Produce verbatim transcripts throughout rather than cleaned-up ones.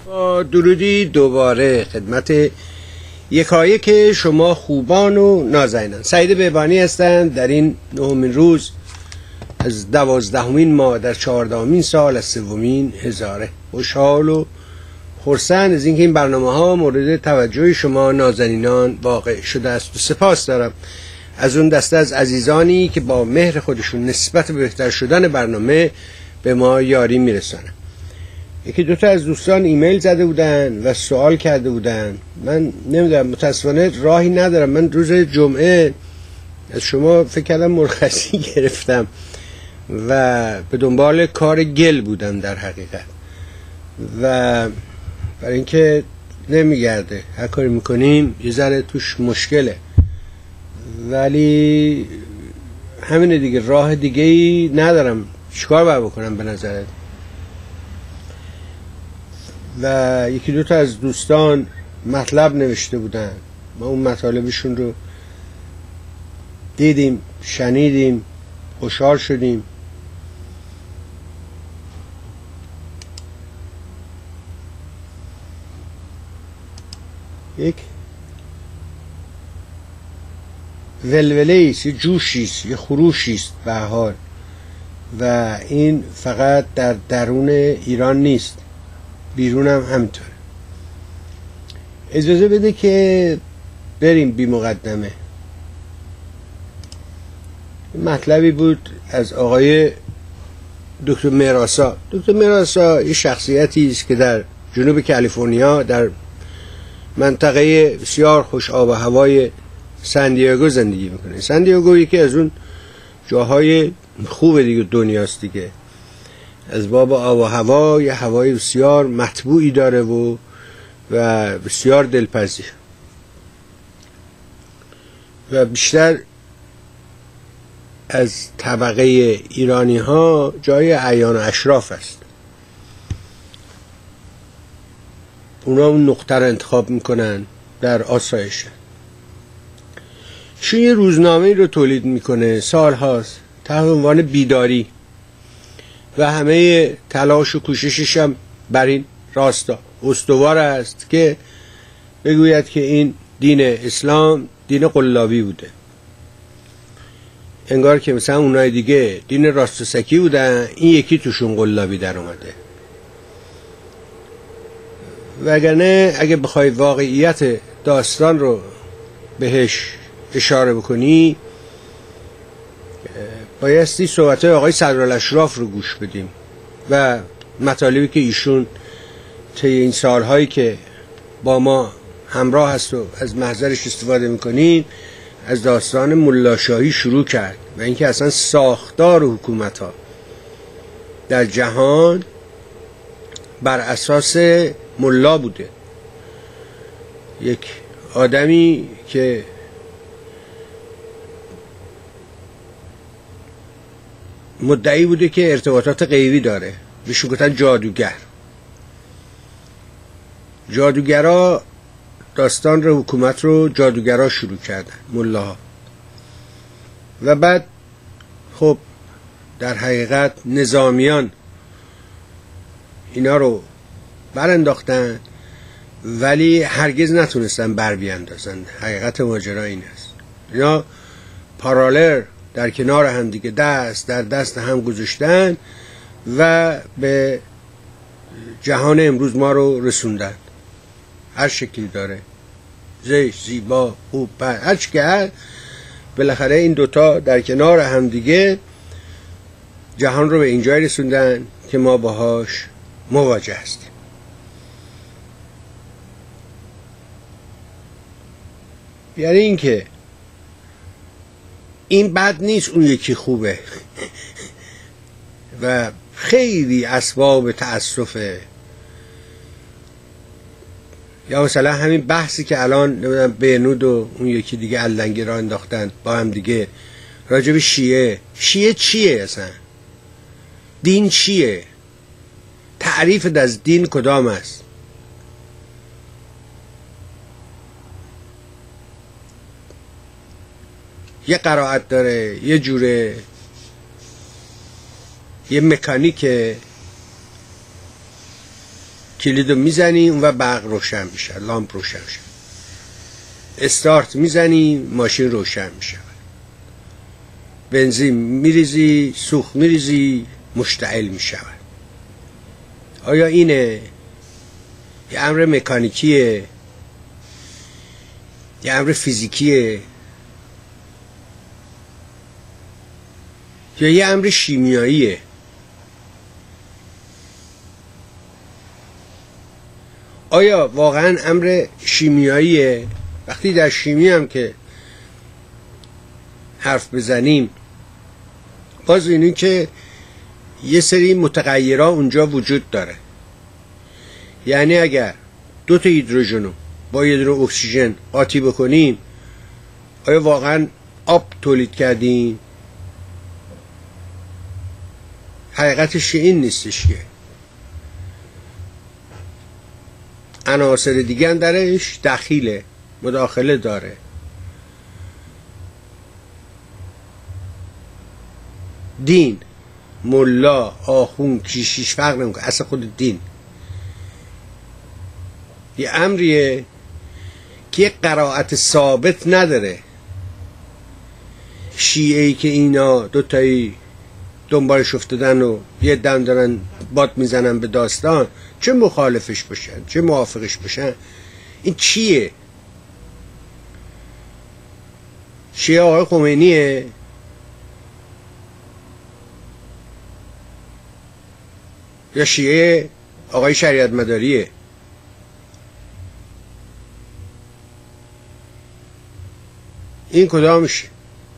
با درودی دوباره خدمت یکایک شما خوبان و نازنینان. سعید بهبانی هستند. در این نهمین روز از دوازدهمین ماه در چهاردهمین سال از سومین هزاره خوشحال و خرسند از اینکه این برنامه ها مورد توجه شما نازنینان واقع شده است و سپاس دارم از اون دسته از عزیزانی که با مهر خودشون نسبت به بهتر شدن برنامه به ما یاری میرسانن. یکی دوتا از دوستان ایمیل زده بودن و سوال کرده بودن. من نمیدونم، متاسفانه راهی ندارم. من روز جمعه از شما فکر کردم مرخصی گرفتم و به دنبال کار گل بودم در حقیقت، و برای اینکه نمیگرده هر کاری میکنیم یه ذره توش مشکله، ولی همینه دیگه، راه دیگه ای ندارم. چیکار باید بکنم به نظرت؟ و یکی دوتا از دوستان مطلب نوشته بودن، ما اون مطالبشون رو دیدیم، شنیدیم، خوشحال شدیم. یک ولوله است، یه جوشی است، یه خروشی است به هر حال، و این فقط در درون ایران نیست، بیرون هم همینطوره. اجازه بده که بریم بی مقدمه. مطلبی بود از آقای دکتر مهرآسا. دکتر مهرآسا یه شخصیتی است که در جنوب کالیفرنیا در منطقه بسیار خوش آب و هوای سندیاگو زندگی میکنه. سندیاگو یکی از اون جاهای خوب دیگه دنیاست دیگه، از باب آب و هوا یه هوای بسیار مطبوعی داره و و بسیار دلپذیر، و بیشتر از طبقه ایرانی ها جای اعیان و اشراف است. اونا اون نقطه رو انتخاب میکنن در آسایش. شو یه روزنامه رو تولید میکنه سال هاست تحت عنوان بیداری، و همه تلاش و کوششش هم بر این راستا استوار است که بگوید که این دین اسلام دین قلابی بوده، انگار که مثلا اونای دیگه دین راست و سکی بودن، این یکی توشون قلابی در اومده. وگرنه اگه بخوای واقعیت داستان رو بهش اشاره بکنی، بایستی صحبت آقای صدرالاشراف رو گوش بدیم و مطالبی که ایشون طی این سالهایی که با ما همراه هست و از محضرش استفاده میکنیم از داستان ملاشاهی شروع کرد، و اینکه اصلا ساختار حکومت ها در جهان بر اساس ملا بوده. یک آدمی که مدعی بوده که ارتباطات غیبی داره، بهشون گفتن جادوگر. جادوگرا داستان رو حکومت رو جادوگرا شروع کردن، ملاها، و بعد خب در حقیقت نظامیان اینا رو برانداختن، ولی هرگز نتونستن بر بیاندازن. حقیقت ماجرا این است، اینا پارالل در کنار هم دیگه دست در دست هم گذاشتن و به جهان امروز ما رو رسوندن. هر شکلی داره، زشت، زیبا، خوب، بد، هر چی که هست، بالاخره این دوتا در کنار هم دیگه جهان رو به اینجای رسوندن که ما باهاش مواجه هستیم. یعنی این که این بد نیست، اون یکی خوبه و خیلی اسباب تأسفه. یا مثلا همین بحثی که الان نمیدونم بهنود و اون یکی دیگه علنگی را انداختن با هم دیگه راجب شیعه. شیعه چیه اصلا؟ دین چیه؟ تعریفت از دین کدام است؟ یه قرائت داره، یه جوره، یه مکانیکه کلیدو میزنی اون و برق روشن میشه، لامپ روشن میشه. استارت میزنی ماشین روشن میشه. بنزین میریزی، سوخت میریزی، مشتعل میشود. آیا اینه؟ یه امر مکانیکیه؟ یه امر فیزیکیه؟ یا یه امر شیمیاییه؟ آیا واقعا امر شیمیاییه؟ وقتی در شیمی هم که حرف بزنیم، باز اینی که یه سری متغیرها اونجا وجود داره. یعنی اگر دو تا هیدروژنو با یه دونه اکسیژن قاطی بکنیم، آیا واقعا آب تولید کردیم؟ حقیقتش این نیستش که عناصر دیگه هم درش دخیله، مداخله داره. دین، ملا، آخون، کشیش فرق نمیکنه، اصلا خود دین یه امریه که یه قرائت ثابت نداره. شیعه‌ای که اینا دوتایی دنبالش افتادن و یه دم دارن باد میزنن به داستان، چه مخالفش باشن چه موافقش باشن، این چیه؟ شیعه آقای خمینیه؟ یا شیعه آقای شریعت مداریه؟ این کدامشه؟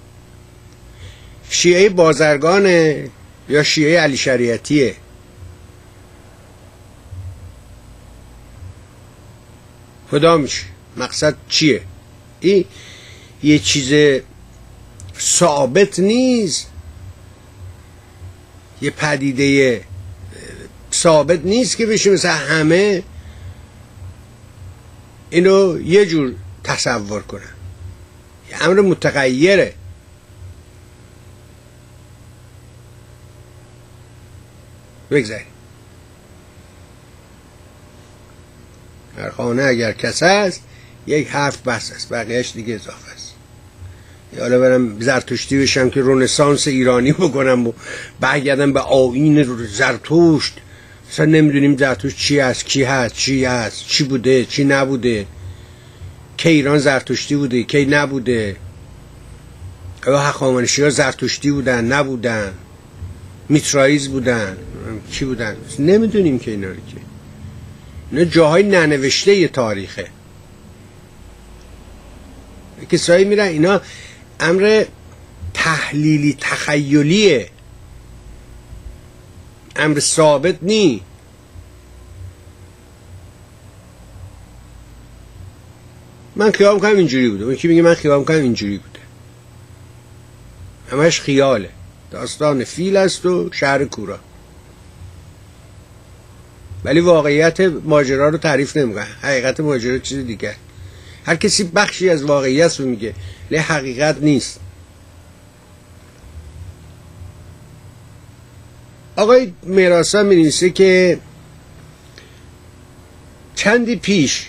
شیعه بازرگانه یا شیعه علی شریعتیه؟ کدامشه؟ مقصد چیه؟ این یه چیز ثابت نیست، یه پدیده ثابت نیست که بشه مثلا همه اینو یه جور تصور کنن. یه امر متغیره. بگذاریم در خانه اگر کس هست یک حرف بس است، بقیهش دیگه اضافه است. حالا برم زرتشتی بشم که رنسانس ایرانی بکنم و برگردم به آیین زرتشت، اصلا نمیدونیم زرتشت چی هست، کی هست، چی هست، چی بوده، چی نبوده، که ایران زرتشتی بوده، کی نبوده، آیا هخامنشی ها زرتشتی بودن نبودن، میترائیز بودن، چی بودن، نمیدونیم که اینا رو. که اینا جاهای ننوشته ی تاریخه. کسایی میرن اینا امر تحلیلی تخیلیه، امر ثابت نی. من خیال میکنم اینجوری بوده، اون کی میگه من خیال میکنم اینجوری بوده، همش خیاله. داستان فیل است و شهر کورا، ولی واقعیت ماجرا رو تعریف نمیکنه. حقیقت ماجرا چیز دیگه. هر کسی بخشی از واقعیت رو میگه، لی حقیقت نیست. آقای میراسا می‌نویسه که چندی پیش،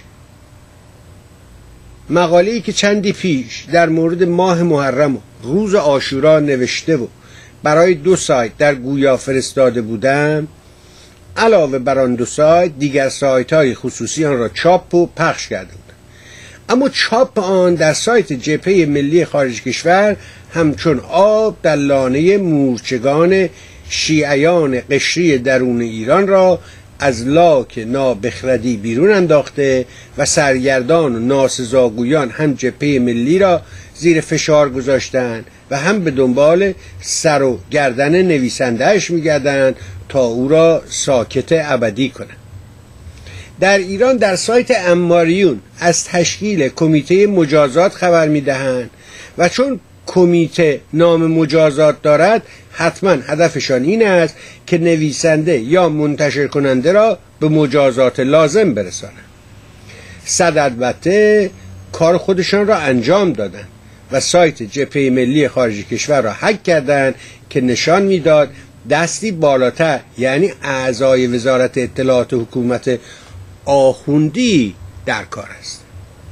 مقاله‌ای که چندی پیش در مورد ماه محرم و روز عاشورا نوشته و برای دو سایت در گویا فرستاده بودم، علاوه بر آن دو سایت دیگر سایت‌های خصوصی آن را چاپ و پخش کرده بودند. اما چاپ آن در سایت جبهه ملی خارج کشور همچون آب در لانه مورچگان شیعیان قشری درون ایران را از لاک نابخردی بیرون انداخته و سرگردان و ناسزاگویان هم جبهه ملی را زیر فشار گذاشتند و هم به دنبال سر و گردن نویسندهش می‌گردند تا او را ساکت ابدی کنند. در ایران در سایت اماریون از تشکیل کمیته مجازات خبر می‌دهند و چون کمیته نام مجازات دارد حتما هدفشان این است که نویسنده یا منتشر کننده را به مجازات لازم برسانند. صد البته کار خودشان را انجام دادند و سایت جبهه ملی خارج کشور را هک کردند که نشان میداد دستی بالاتر، یعنی اعضای وزارت اطلاعات حکومت آخوندی در کار است.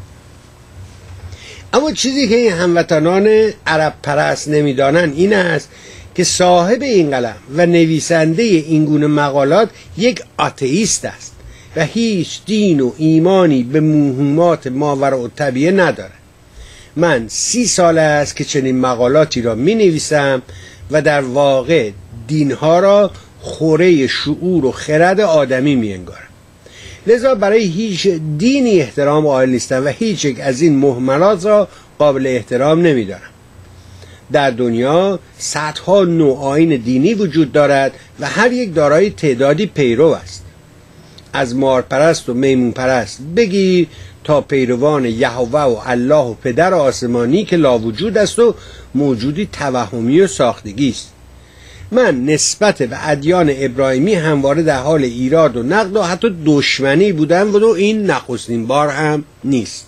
اما چیزی که این هموطنان عرب پرست نمیدانند این است که صاحب این قلم و نویسنده این گونه مقالات یک آتئیست است و هیچ دین و ایمانی به موهومات ماوراءالطبیعه ندارد. من سی سال است که چنین مقالاتی را می نویسم و در واقع دینها را خوره شعور و خرد آدمی می انگارم. لذا برای هیچ دینی احترام قائل نیستم و هیچ یک از این مهملات را قابل احترام نمی دارم. در دنیا صدها نوع آیین دینی وجود دارد و هر یک دارای تعدادی پیرو است. از مارپرست و میمون پرست بگیر تا پیروان یهوه و الله و پدر آسمانی که لا وجود است و موجودی توهمی و ساختگی است. من نسبت به ادیان ابراهیمی همواره در حال ایراد و نقد و حتی دشمنی بودم و این نخستین بار هم نیست.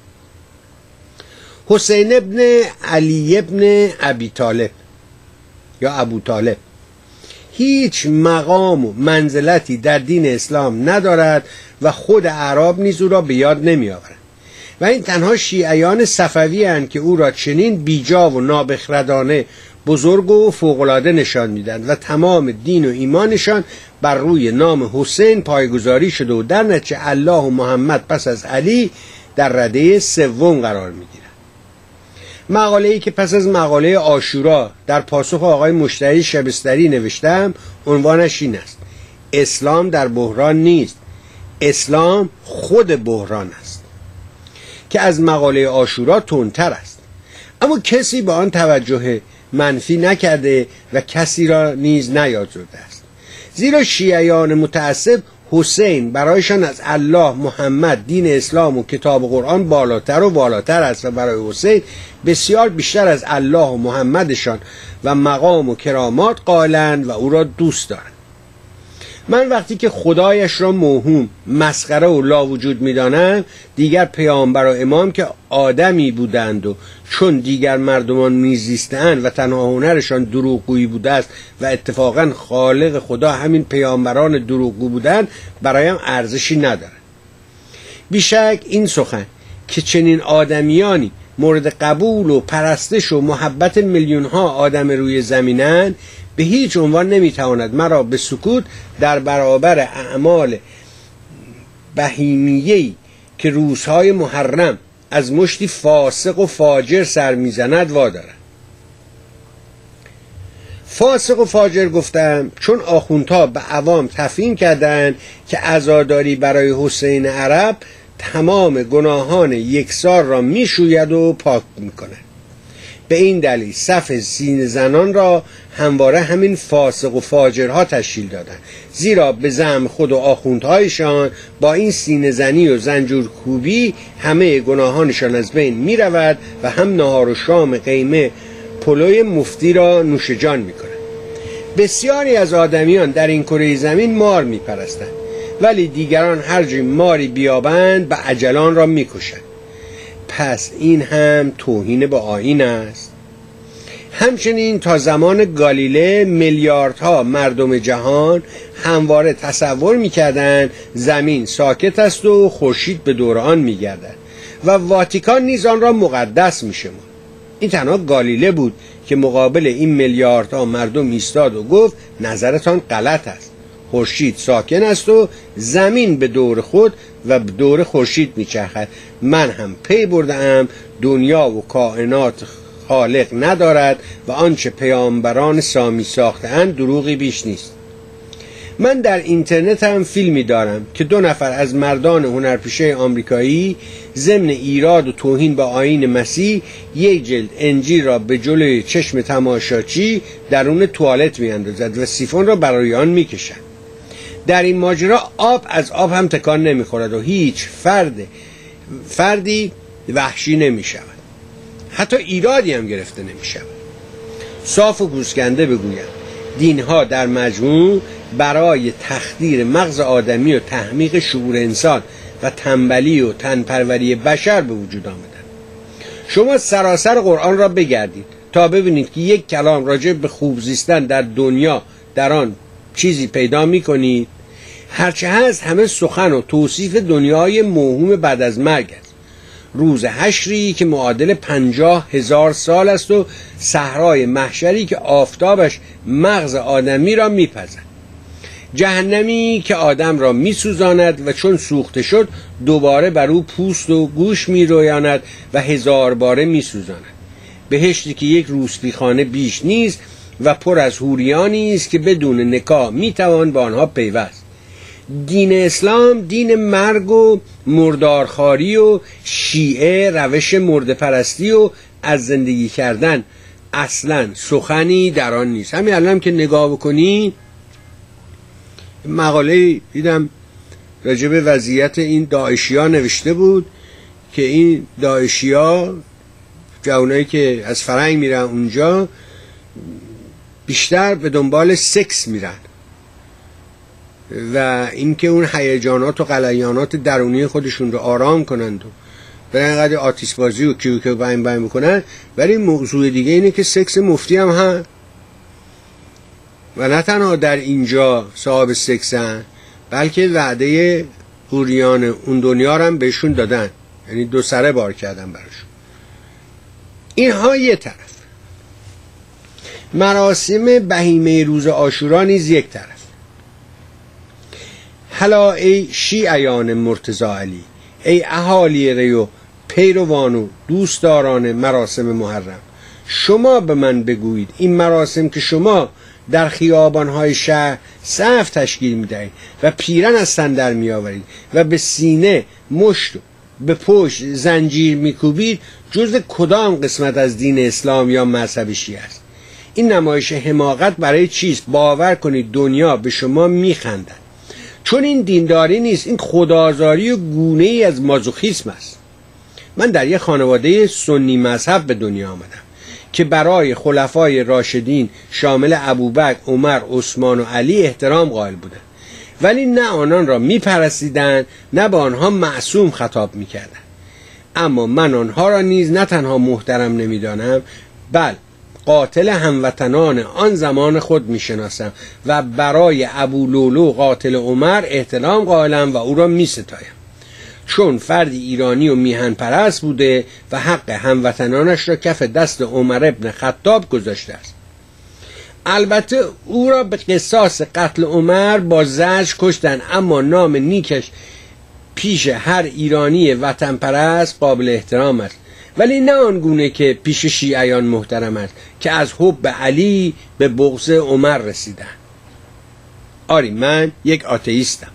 حسین ابن علی ابن ابی طالب یا ابو طالب هیچ مقام و منزلتی در دین اسلام ندارد و خود اعراب نیز او را به یاد نمی آورند و این تنها شیعیان صفوی اند که او را چنین بیجا و نابخردانه بزرگ و فوق‌العاده نشان میدن و تمام دین و ایمانشان بر روی نام حسین پایگذاری شده و در نتیجه الله و محمد پس از علی در رده سوم قرار میگیرند. مقاله‌ای که پس از مقاله عاشورا در پاسخ آقای مشتری شبستری نوشتم عنوانش این است: اسلام در بحران نیست، اسلام خود بحران است، که از مقاله عاشورا تندتر است. اما کسی به آن توجه منفی نکرده و کسی را نیز نیازرده است، زیرا شیعیان متعصب حسین برایشان از الله، محمد، دین اسلام و کتاب قرآن بالاتر و بالاتر است و برای حسین بسیار بیشتر از الله و محمدشان و مقام و کرامات قائلند و او را دوست دارند. من وقتی که خدایش را موهوم، مسخره و لا وجود می‌دانم، دیگر پیامبر و امام که آدمی بودند و چون دیگر مردمان میزیستند و تنها هنرشان دروغگویی بوده است و اتفاقا خالق خدا همین پیامبران دروغگو بودند، برایم ارزشی ندارد. بیشک این سخن که چنین آدمیانی مورد قبول و پرستش و محبت میلیون ها آدم روی زمینند به هیچ عنوان نمیتواند مرا به سکوت در برابر اعمال بهیمیه‌ای که روزهای محرم از مشتی فاسق و فاجر سر میزند وادارد. فاسق و فاجر گفتم چون آخوندها به عوام تفهیم کردند که عزاداری برای حسین عرب تمام گناهان یکسار را میشوید و پاک میکند. به این دلیل صف سینه زنان را همواره همین فاسق و فاجرها تشکیل دادند، زیرا به زعم خود و آخوندهایشان با این سینه زنی و زنجور کوبی همه گناهانشان از بین می رود و هم نهار و شام قیمه پلوی مفتی را نوش جان می کنند. بسیاری از آدمیان در این کره زمین مار می پرستند، ولی دیگران هر جای ماری بیابند به عجلان را می کشند. پس این هم توهین به آیین است. همچنین تا زمان گالیله میلیاردها مردم جهان همواره تصور می‌کردند زمین ساکت است و خورشید به دور آن می‌گردد و واتیکان نیز آن را مقدس می‌شمرد. این تنها گالیله بود که مقابل این میلیاردها مردم ایستاد و گفت نظرتان غلط است، خورشید ساکن است و زمین به دور خود و به دور خورشید میچرخد. من هم پی بردم دنیا و کائنات خالق ندارد و آنچه پیامبران سامی ساخته‌اند دروغی بیش نیست. من در اینترنت هم فیلمی دارم که دو نفر از مردان هنرپیشه آمریکایی ضمن ایراد و توهین به آیین مسیح یک جلد انجیل را به جلوی چشم تماشاچی درون توالت میاندازد و سیفون را برای آن میکشند. در این ماجرا آب از آب هم تکان نمیخورد و هیچ فرد فردی وحشی نمیشود، حتی ایرادی هم گرفته نمیشود. صاف و گوسکنده بگویم دینها در مجموع برای تخدیر مغز آدمی و تحمیق شعور انسان و تنبلی و تنپروری بشر به وجود آمدند. شما سراسر قرآن را بگردید تا ببینید که یک کلام راجع به خوب زیستن در دنیا در آن چیزی پیدا می کنید. هرچه هست همه سخن و توصیف دنیای موهوم بعد از مرگ است. روز حشری که معادل پنجاه هزار سال است و صحرای محشری که آفتابش مغز آدمی را میپزد. جهنمی که آدم را میسوزاند و چون سوخته شد دوباره بر او پوست و گوش میرویاند و هزار باره میسوزاند. بهشتی که یک روسپیخانه بیش نیست و پر از حوریانی است که بدون نکاح میتوان با آنها پیوست. دین اسلام دین مرگ و مردارخواری و شیعه روش مرده پرستی و از زندگی کردن اصلا سخنی در آن نیست. همین الان که نگاه بکنی مقاله دیدم راجع به وضعیت این داعشی ها نوشته بود که این داعشی ها جوانایی که از فرنگ میرن اونجا بیشتر به دنبال سکس میرن و اینکه اون هیجانات و غلیانات درونی خودشون رو آرام کنند و برای اینقدر آتیش بازی و کیو کیو بایم بایم بکنن. ولی موضوع دیگه اینه که سکس مفتی هم هست و نه تنها در اینجا صاحب سکسن بلکه وعده حوریان اون دنیا رو هم بهشون دادن، یعنی دو سره بار کردن براشون. اینها یه طرف. مراسم بهیمه روز عاشورا نیز یک طرف. حالا ای شیعیان مرتضی علی، ای اهالی ریو، پیروان و دوستداران مراسم محرم، شما به من بگویید این مراسم که شما در خیابانهای شهر صف تشکیل میدهید و پیرن از تن در میآورید و به سینه مشت و به پشت زنجیر میکوبید جز کدام قسمت از دین اسلام یا مذهب شیعه است؟ این نمایش حماقت برای چیست؟ باور کنید دنیا به شما میخندد، چون این دینداری نیست، این خدازاری و گونه ای از مازوخیسم است. من در یک خانواده سنی مذهب به دنیا آمدم که برای خلفای راشدین شامل ابوبکر، عمر، عثمان و علی احترام قائل بودند، ولی نه آنان را میپرستیدند نه به آنها معصوم خطاب میکردند. اما من آنها را نیز نه تنها محترم نمیدانم بل قاتل هموطنان آن زمان خود میشناسم و برای ابو لولو قاتل عمر احترام قائلم و او را میستایم، چون فردی ایرانی و میهن پرست بوده و حق هموطنانش را کف دست عمر ابن خطاب گذاشته است. البته او را به قصاص قتل عمر با زجر کشتن، اما نام نیکش پیش هر ایرانی وطن پرست قابل احترام است، ولی نه آنگونه که پیش شیعیان محترم است که از حب علی به بغض عمر رسیدن. آری من یک آتئیستم،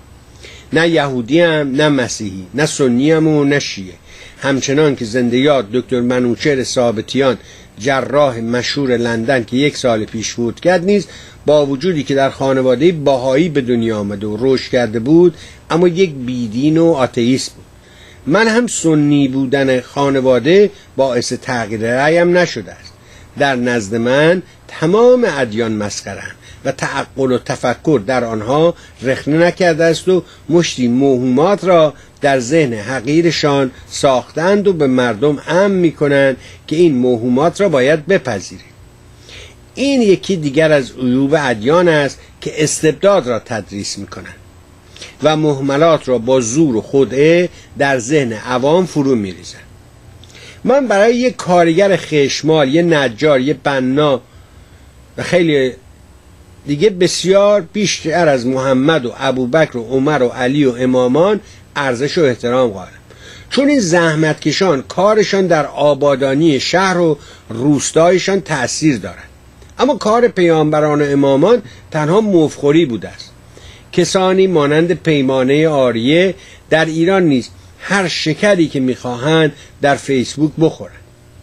نه یهودیم نه مسیحی، نه سنیم و نه شیعه. همچنان که زنده یاد دکتر منوچهر ثابتیان جراح مشهور لندن که یک سال پیش فوت کرد نیز با وجودی که در خانواده بهایی به دنیا آمده و رشد کرده بود اما یک بیدین و آتئیست بود. من هم سنی بودن خانواده باعث تغییر رأیم نشده است. در نزد من تمام ادیان مسخره‌اند و تعقل و تفکر در آنها رخنه نکرده است و مشتی موهومات را در ذهن حقیرشان ساختند و به مردم امر می‌کنند که این موهومات را باید بپذیرید. این یکی دیگر از عیوب ادیان است که استبداد را تدریس می‌کنند و مهملات را با زور و خدعه در ذهن عوام فرو می‌ریزند. من برای یک کارگر خشمال، یک نجار، یک بنا و خیلی دیگه بسیار بیشتر از محمد و ابوبکر و عمر و علی و امامان ارزش و احترام قائلم، چون این زحمتکشان کارشان در آبادانی شهر و روستایشان تأثیر دارد. اما کار پیامبران و امامان تنها مفخوری بوده است. کسانی مانند پیمانه آریه در ایران نیست هر شکری که میخواهند در فیسبوک بخورند.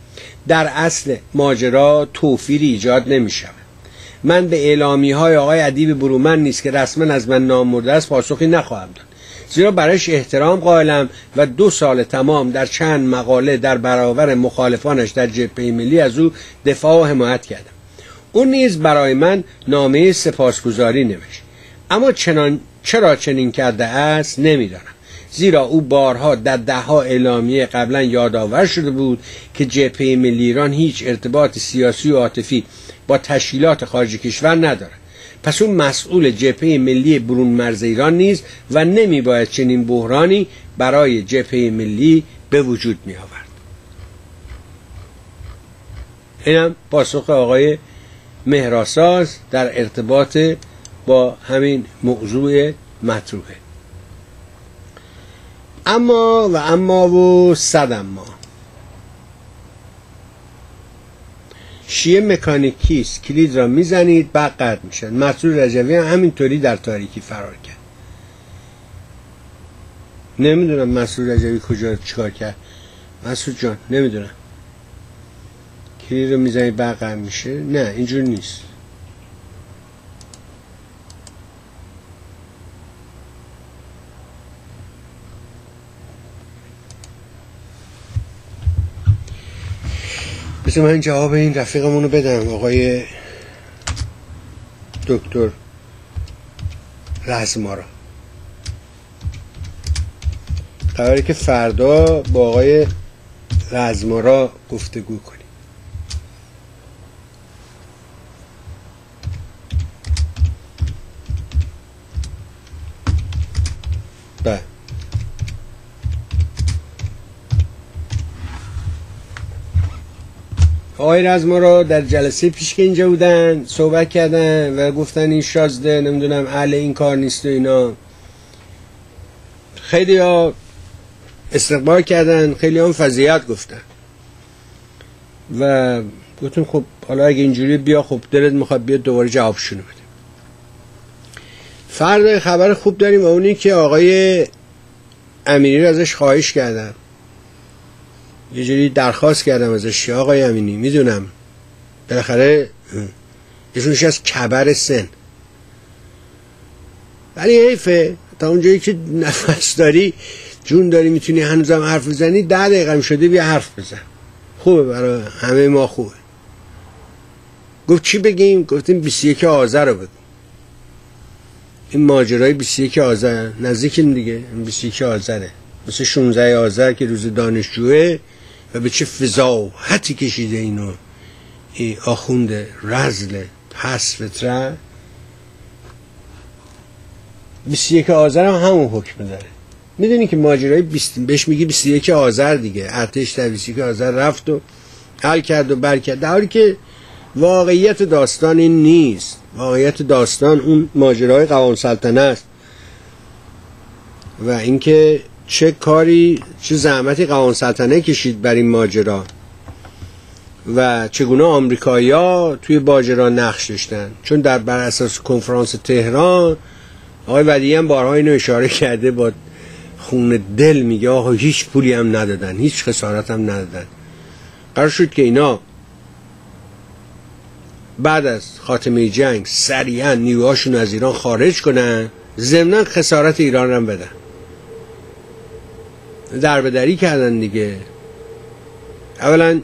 در اصل ماجرا توفیری ایجاد نمیشود. من به اعلامی های آقای ادیب برومند نیست که رسما از من نامرده است پاسخی نخواهم داد، زیرا برایش احترام قائلم و دو سال تمام در چند مقاله در برابر مخالفانش در جبهه ملی از او دفاع و حمایت کردم. اون نیز برای من نامه سپاسگزاری نوشت، اما چنان چرا چنین کرده است نمیدانم، زیرا او بارها در دهها اعلامیه قبلا یادآور شده بود که جبهه ملی ایران هیچ ارتباط سیاسی و عاطفی با تشکیلات خارج کشور ندارد پس اون مسئول جبهه ملی برون مرز ایران نیست و نمی باید چنین بحرانی برای جبهه ملی به وجود می آورد. اینم پاسخ آقای مهراساز در ارتباط با همین موضوع مطروحه. اما و اما و صد اما، شیعه مکانیکیست، کلید را میزنید بعد قطع میشن. مسعود رجوی هم همینطوری در تاریکی فرار کرد. نمیدونم مسعود رجوی کجا چیکار کرد. مسعود جان نمیدونم، کلید رو میزنید بعد قطع میشه؟ نه اینجور نیست. بسید من جواب این رفیقمون رو بدم، آقای دکتر رزمارا. قراره که فردا با آقای رزمارا گفتگو کنیم. بله آقای رزمارا در جلسه پیش که اینجا بودن صحبت کردن و گفتن این شازده نمیدونم اهل این کار نیست و اینا. خیلی ها استقبال کردن، خیلی هم فضیحت گفتن و گفتم خب حالا اگه اینجوری بیا، خب دلت میخواد بیا دوباره جوابشونو بده. فردا خبر خوب داریم و اونی که آقای امینی رو ازش خواهش کردم، یه جوری درخواست کردم ازش، آقای امینی میدونم بالاخره ایشونش از کبر سن، ولی حیفه تا اونجایی که نفس داری جون داری میتونی هنوزم حرف بزنی، ده دقیقه هم شده بیا حرف بزن، خوبه برای همه ما خوبه. گفت چی بگیم؟ گفتیم بیست و یکم آذر رو بگیم. این ماجرای بیست و یکم آذر نزدیکیم دیگه، بیست و یکم آذره، مثل شانزده آذر که روز دانشجوه و به چه فضاحتی کشیده اینو این آخوند رزل پس فطره. بیست و یکم آذر هم همون حکم داره. میدونی که ماجرای بیست بهش میگی بیست و یکم آذر دیگه، ارتش در بیست و یکم آذر رفت و حل کرد و بر کرد، در حالی که واقعیت داستان این نیست. واقعیت داستان اون ماجرای قوام سلطنه است و اینکه چه کاری چه زحمتی قوام سلطنه کشید بر این ماجرا و چگونه آمریکایی‌ها توی ماجرا نقش داشتن. چون در بر اساس کنفرانس تهران آقای ودیعی هم بارها اینو اشاره کرده، با خون دل میگه آقا هیچ پولی هم ندادن، هیچ خسارت هم ندادن. قرار شد که اینا بعد از خاتمه جنگ سریعا نیروهاشون از ایران خارج کنن، ضمناً خسارت ایران هم بدن. دربدری کردن دیگه. اولا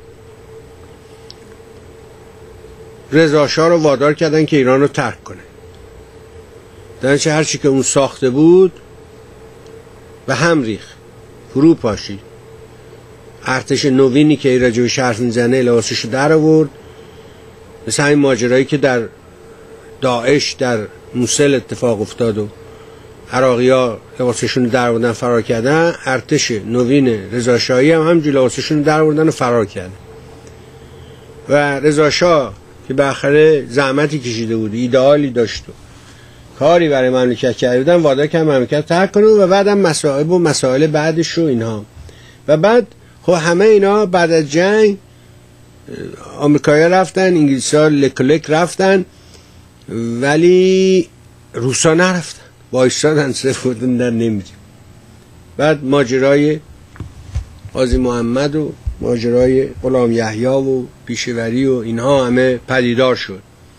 رضا شاه رو وادار کردن که ایران رو ترک کنه، درنچه هرچی که اون ساخته بود به هم ریخ، فرو پاشید. ارتش نوینی که راجع به حرف میزنه لباسشو در آورد، مثل همین ماجرایی که در داعش در موسل اتفاق افتاد و عراقی ها لباسشون در آوردن فرار کردن، ارتش نوین رضا شاهی هم همینجوری لباسشون در آوردن و فرار کردن. و رضا شاه که بالاخره زحمتی کشیده بود، ایدئالی داشت و کاری برای مملکت کرده بودن، وادار کرد مملکت ترک کنه و بعدم مسائل و مسائل بعدش رو اینها. و بعد خب همه اینا بعد از جنگ آمریکایی‌ها رفتن، انگلیسی‌ها لکلک رفتن، ولی روسا نرفتن، وایسادن صرف بودن در نمیدیم. بعد ماجرای قاضی محمد و ماجرای غلام یحیی و پیشوری و اینها همه پدیدار شد.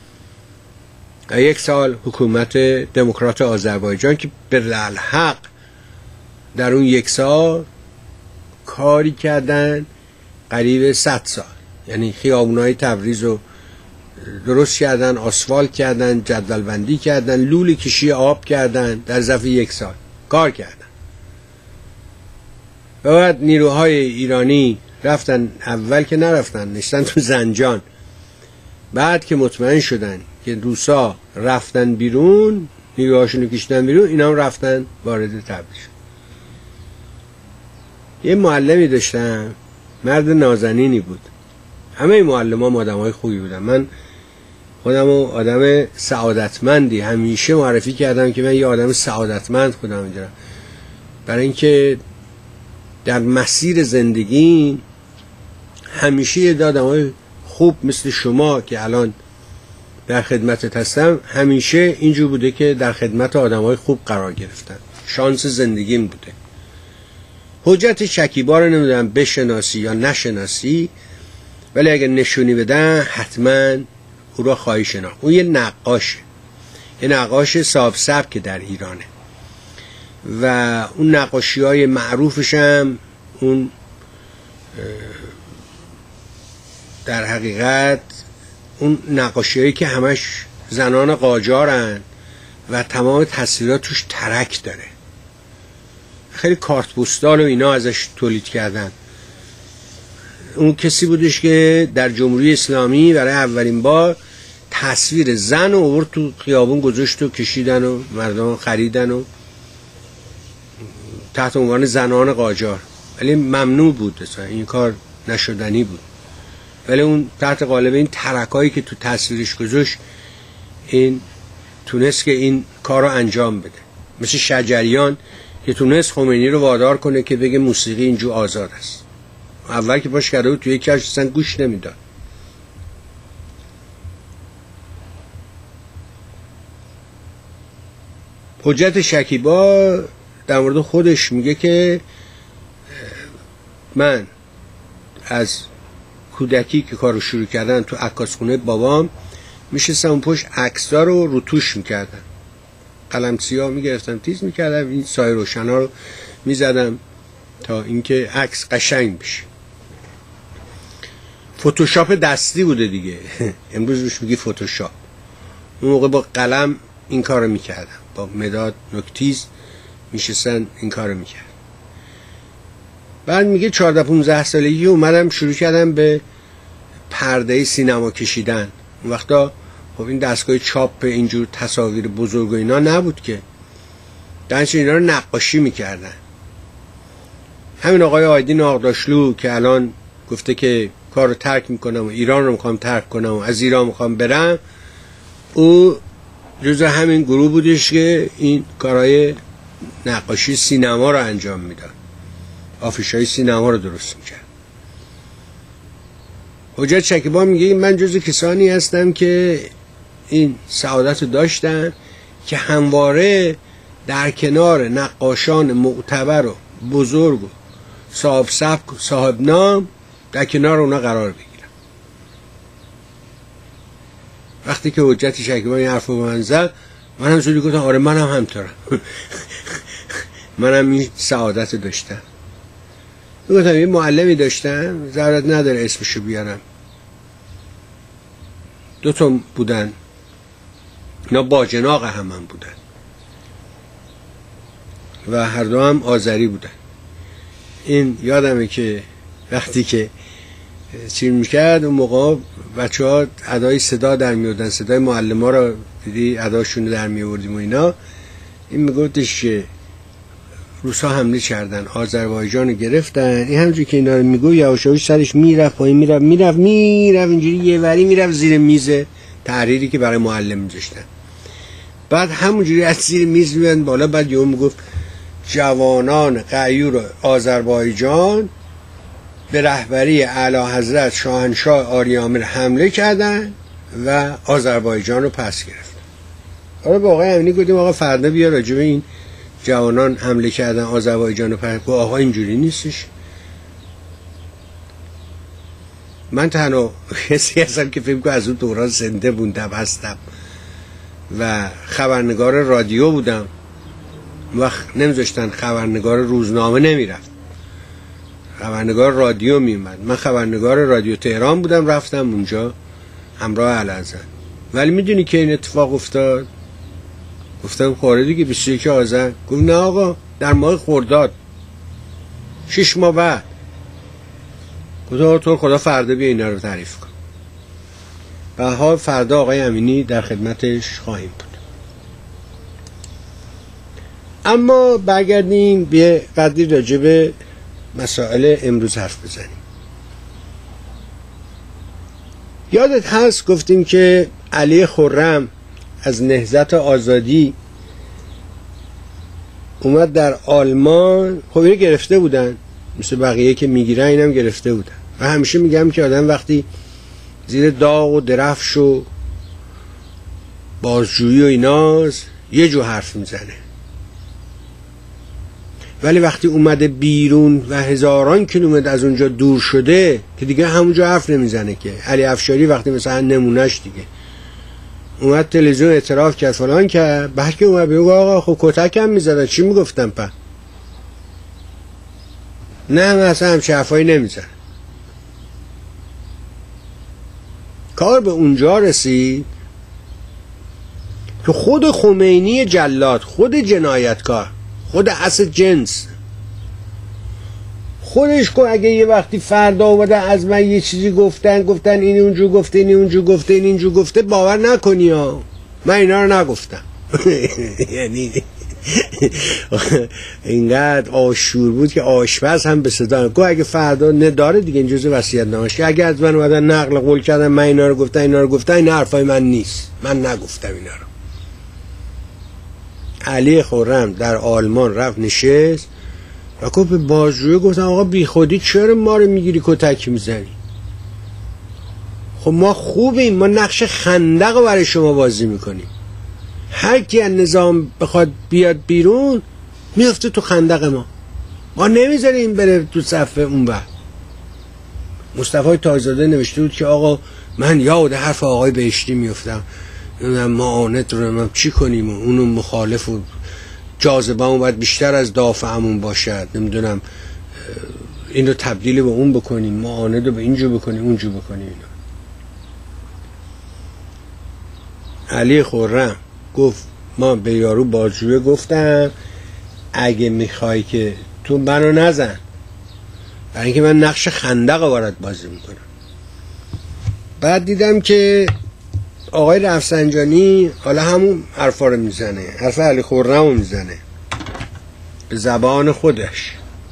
یک سال حکومت دموکرات آذربایجان که به الحق در اون یک سال کاری کردن قریب صد سال، یعنی خیابونای تبریز رو درست کردن، آسفالت کردن، جدول بندی کردن، لوله کشی آب کردن، در ظرف یک سال کار کردن. و بعد نیروهای ایرانی رفتن، اول که نرفتن نشستن تو زنجان، بعد که مطمئن شدن که روسا رفتن بیرون، نیروهاشون کشیدن بیرون، اینا هم رفتن وارد تبریز. یه معلمی داشتم، مرد نازنینی بود. همه معلمان آدمای خوبی بودن. من خودم آدم سعادتمندی همیشه معرفی کردم که من یه آدم سعادتمند خودم می‌دونم، برای اینکه در مسیر زندگی همیشه یه آدمای خوب مثل شما که الان در خدمتت هستم، همیشه اینجور بوده که در خدمت آدمای خوب قرار گرفتن. شانس زندگیم بوده. حجت شکیبا رو نمیدونم بشناسی یا نشناسی، ولی اگه نشونی بدن حتما او را خواهی شناخت. اون یه نقاشه، یه نقاش صاحب سبک در ایرانه و اون نقاشی های معروفش هم اون در حقیقت اون نقاشی هایی که همش زنان قاجارن و تمام تصویرات توش ترک داره. خیلی کارت پستال و اینا ازش تولید کردن. اون کسی بودش که در جمهوری اسلامی برای اولین بار تصویر زن رو آورد تو خیابون گذاشت و کشیدن و مردم خریدن و تحت عنوان زنان قاجار، ولی ممنوع بود اصلا، این کار نشدنی بود. ولی اون تحت قالب این ترکایی که تو تصویرش گذاشت، این تونست که این کار رو انجام بده. مثل شجریان که تونست خمینی رو وادار کنه که بگه موسیقی اینجور آزاد است. اول که باش کرده بود توی کش اصلا گوش نمیداد. حجت شکیبا در مورد خودش میگه که من از کودکی که کارو شروع کردن تو عکاسخونه بابام میشستم اون پشت عکس‌ها رو روتوش میکردم، قلم سیاه میگرفتم تیز میکردم، این سایه روشنا رو میزدم تا اینکه عکس قشنگ بشه. فتوشاپ دستی بوده دیگه امروز روش میگی فتوشاپ. اون موقع با قلم این کارو میکردم، با مداد نوک‌تیز میشستن این کارو میکرد. بعد میگه چهارده پانزده سالگی اومدم شروع کردم به پرده سینما کشیدن. اون وقتا خب این دستگاه چاپ اینجور تصاویر بزرگ و اینا نبود که، دانش اینا رو نقاشی میکردن. همین آقای آیدین آقداشلو که الان گفته که کار رو ترک میکنم و ایران رو میخوام ترک کنم و از ایران میخوام برم، او جزء همین گروه بودش که این کارهای نقاشی سینما رو انجام میداد، آفیش‌های سینما رو درست میکرد. حجت شکیبا میگه من جزء کسانی هستم که این سعادت رو داشتن که همواره در کنار نقاشان معتبر و بزرگ و صاحب سبک و صاحب نام در کنار اونا قرار بگیرم. وقتی که حجت شکیبا این حرف رو به من زد، من هم زودی گفتم آره من هم همطورم من هم این سعادت رو داشتم. گفتم یه معلمی داشتم، ضرورت نداره اسمشو بیارم، دو تا بودن، اینا باجناق هم هم بودن و هر دو هم آذری بودن. این یادمه که وقتی که چی میکرد اون موقع بچه ها ادای صدا در میوردن، صدای معلم ها را دیدی اداشون در میوردیم و اینا. این میگفتش که روسا حمله کردن، آذربایجان رو گرفتن. این همونجوری که اینا رو میگو یواش یواش سرش میرفت پایین، میرفت میرفت میرفت اینجوری یه وری میرفت زیر میز تحریری که برای معلم میذاشتن. بعد همونجوری از زیر میز میبند بالا. بعد یهو میگفت جوانان غیور آذربایجان به رهبری اعلی حضرت شاهنشاه آریامر حمله کردن و آذربایجان رو پس گرفتن. حالا با آقای امینی گفتیم آقا فردا بیا راجع به این جوانان حمله کردن آذربایجان رو پس. آقا اینجوری نیستش. من تنها کسی هستم که فکر کنم از اون دوران زنده بودم هستم و خبرنگار رادیو بودم. وقت نمیذاشتن خبرنگار روزنامه نمیرفت، خبرنگار رادیو میومد. من خبرنگار رادیو تهران بودم، رفتم اونجا همراه اعلیحضرت. ولی میدونی که این اتفاق افتاد؟ گفتم خوره دیگه بیست و یک آذر. گفت نه آقا در ماه خرداد شش ماه بعد. گفت آقا تو خدا فردا بیا اینا رو تعریف کن. به حال فردا آقای امینی در خدمتش خواهیم بود. اما برگردیم به قدری راجع به مسائل امروز حرف بزنیم. یادت هست گفتیم که علی خرم از نهضت آزادی اومد در آلمان. خب اینو گرفته بودن مثل بقیه که میگیرن، اینم گرفته بودن. و همیشه میگم که آدم وقتی زیر داغ و درفش و بازجویی و ایناز یه جو حرف میزنه، ولی وقتی اومده بیرون و هزاران کیلومتر از اونجا دور شده که دیگه همونجا حرف نمیزنه. که علی افشاری وقتی مثلا نمونهش دیگه اومد تلویزیون اعتراف کرد فلان کرد، بعد که اومد بگو آقا خب کتکم میزدن چی میگفتم پا؟ نه مثلا همچه حرفایی نمیزن. کار به اونجا رسید که خود خمینی جلاد، خود جنایتکار، خود اسد جنس خودش که اگه یه وقتی فردا اومده از من یه چیزی گفتن گفتن این اونجور گفته این اونجور گفته این اینجور گفته، باور نکنی ها من اینا رو نگفتم. یعنی اینقدر آشور بود که آشپز هم به صدا گفت اگه فردا نداره دیگه این جزء وصیت نامش که اگه از من اومدن نقل قول کردن من اینا رو گفتم اینا رو گفتم، این حرفای من نیست، من نگفتم اینا رو. علی خرم در آلمان رفت نشست و گفت به بازجوی گفتن آقا بی خودی چرا ما رو میگیری کتک میزنی؟ خب ما خوبیم، ما نقش خندق رو برای شما بازی میکنیم. هر کی از نظام بخواد بیاد بیرون میفته تو خندق ما، ما نمیذاریم بره تو صف اون بر. مصطفی تاج‌زاده نوشته بود که آقا من یاد حرف آقای بهشتی میفتم، معاند رو نمیم چی کنیم و اونو مخالف و جاذبه همون باید بیشتر از دافعمون باشد، نمیدونم این رو تبدیل به اون بکنیم، معاند رو به اینجور بکنیم اونجور بکنیم. اینو علی خرم گفت ما به یارو بازجویه گفتم اگه میخوای که تو منو نزن، برای اینکه من نقش خندق رو باید بازی میکنم. بعد دیدم که آقای رفسنجانی حالا همون حرفا رو میزنه، حرف علی خرم رو میزنه به زبان خودش.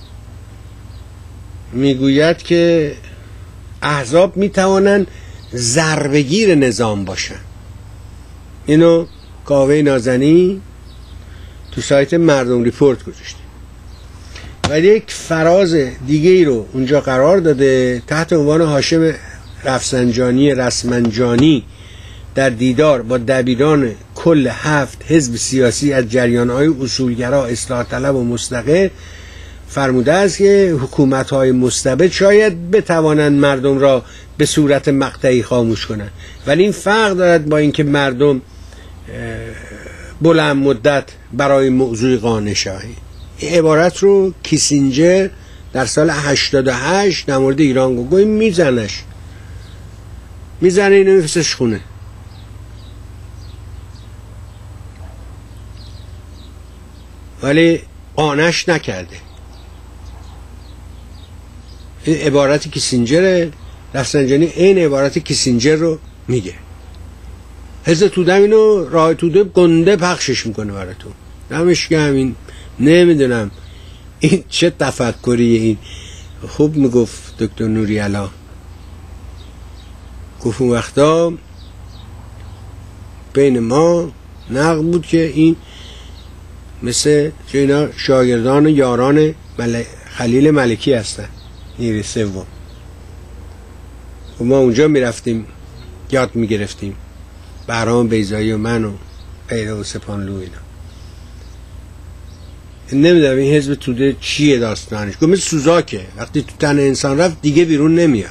میگوید که احزاب میتوانن ضربه‌گیر نظام باشن. اینو کاوه نازنی تو سایت مردم ریپورت گذاشته و یک فراز دیگه ای رو اونجا قرار داده تحت عنوان هاشم رفسنجانی رسمنجانی در دیدار با دبیران کل هفت حزب سیاسی از جریان‌های اصولگرا، اصلاح طلب و مستقل فرموده است که حکومت‌های مستبد شاید بتوانند مردم را به صورت مقطعی خاموش کنند، ولی این فرق دارد با اینکه مردم بلند مدت برای موضوع قانع شوند. این عبارت رو کیسینجر در سال هشتاد و هشت در مورد ایران گفت، این میزنش میزنه اینو میفرستش خونه. ولی قانعش نکرده. این عبارت کیسینجر رفسنجانی این عبارت کیسینجر رو میگه. حزب توده اینو راه توده گنده پخشش میکنه برای تو. دمش گرم. این نمیدونم این چه تفکریه. این خوب میگفت دکتر نوری‌علا، گفت اون وقتا بین ما نقد بود که این مثل چه اینا شاگردان و یاران مل... خلیل ملکی هستن، نیروی سوم. و ما اونجا میرفتیم یاد میگرفتیم، بهرام بیضایی و من و غیره و سپانلو اینا. نمیدونم این حزب توده چیه داستانش. گفت مثل سوزاکه، وقتی تو تن انسان رفت دیگه بیرون نمیاد.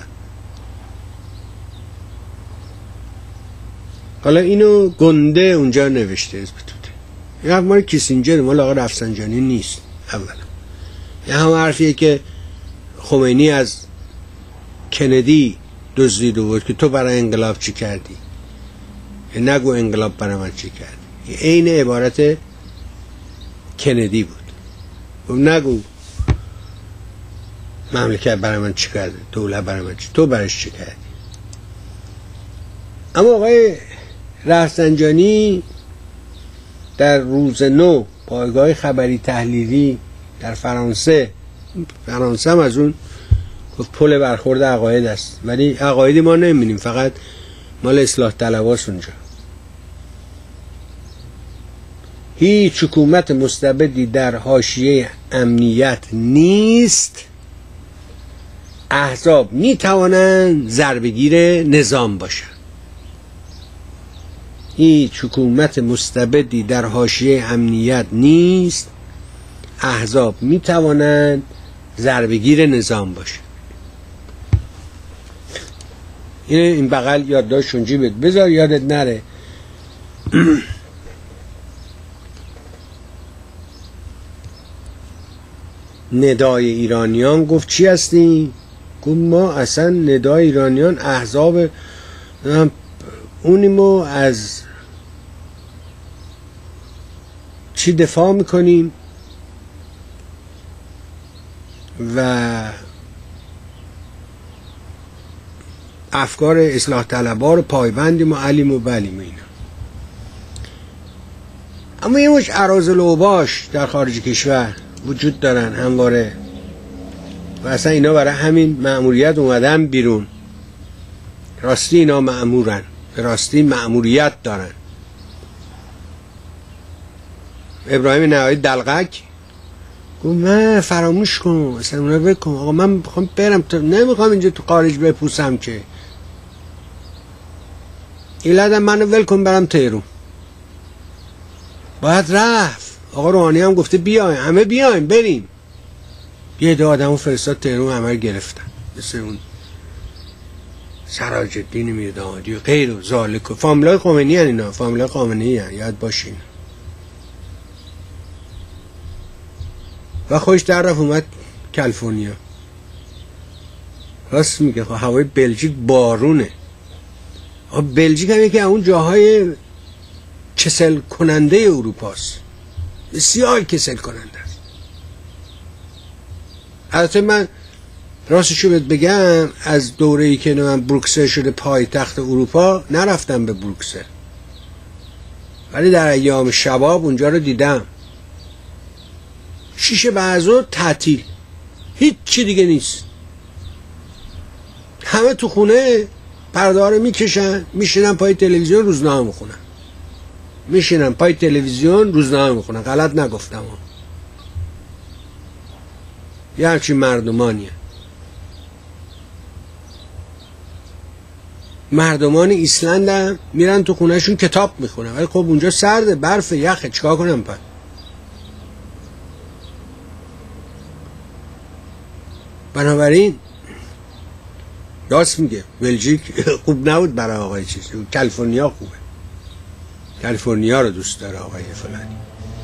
حالا اینو گنده اونجا نوشته حزب توده. این حرف مال کیسینجر، مال آقا رفسنجانی نیست. اولا یه هم حرفیه که خمینی از کندی دزدید و بود که تو برای انقلاب چی کردی، نگو انقلاب برای من چی کردی. این عبارت کندی بود. نگو مملکت برای من چی کرده، دولت برای من چی، تو برایش چی کردی. اما آقای رفسنجانی در روز نو پایگاه خبری تحلیلی در فرانسه، فرانسه هم از اون پل برخورد عقاید است، ولی عقایدی ما نمی‌بینیم، فقط مال اصلاح طلباست اونجا. هیچ حکومت مستبدی در حاشیه امنیت نیست، احزاب می توانند ضربه‌گیر نظام باشند. هیچ حکومت مستبدی در حاشیه امنیت نیست، احزاب می توانند ضربه‌گیر نظام باشند. این بغل یادداشتون جیبت بذار یادت نره. ندای ایرانیان گفت چی هستیم؟ گفت ما اصلا ندای ایرانیان احزاب اونیمو از چی دفاع میکنیم و افکار اصلاح طلبها رو پایبندیم و علیم و بلیم و اینا. اما یه مش اراذل و اوباش در خارج کشور وجود دارن همواره و اصلا اینا برای همین مأموریت اومدن بیرون. راستی اینا مأمورن، به راستی مأموریت دارن. ابراهیم نهایی دلقک گفت من فراموش کن، اصلا اونا بکن، آقا من میخوام برم، نمیخوام اینجا تو خارج بپوسم که ایلادم منو ول کن برم تهرون. باید رفت. آقا روحانی هم گفته بیاین، همه بیاین بریم. یه عده آدمو فرستاد تهران، همه رو گرفتن، مثل اون سراج الدین میردامادی و غیر و ذالک و فامیلای خمینی هن اینا، فامیلای خمینی هن، یاد باشین. و خوش در رفت اومد کالیفرنیا. راست میگه، خب هوای بلژیک بارونه. بلژیک هم یکی اون جاهای کسل کننده اروپاست، بسیار کسل کننده است. البته من راستشو بهت بگم از دوره‌ای که من بروکسل شده پایتخت اروپا نرفتم به بروکسل، ولی در ایام شباب اونجا رو دیدم. شیشه بعضو تعطیل، هیچ چی دیگه نیست، همه تو خونه پرده رو میکشن، میشینن پای تلویزیون روزنامه میخونن، میشینن پای تلویزیون روزنامه میخونن. غلط نگفتم ها. یه همچین مردمانیه. مردمان ایسلند هم میرن تو خونهشون کتاب میخونن، ولی خب اونجا سرده، برف، یخه، چیکار کنم پس؟ بنابراین راست میگه، بلژیک خوب نبود برای آقای چیز، کالیفرنیا خوبه. کالیفرنیا رو دوست داره آقای فلانی.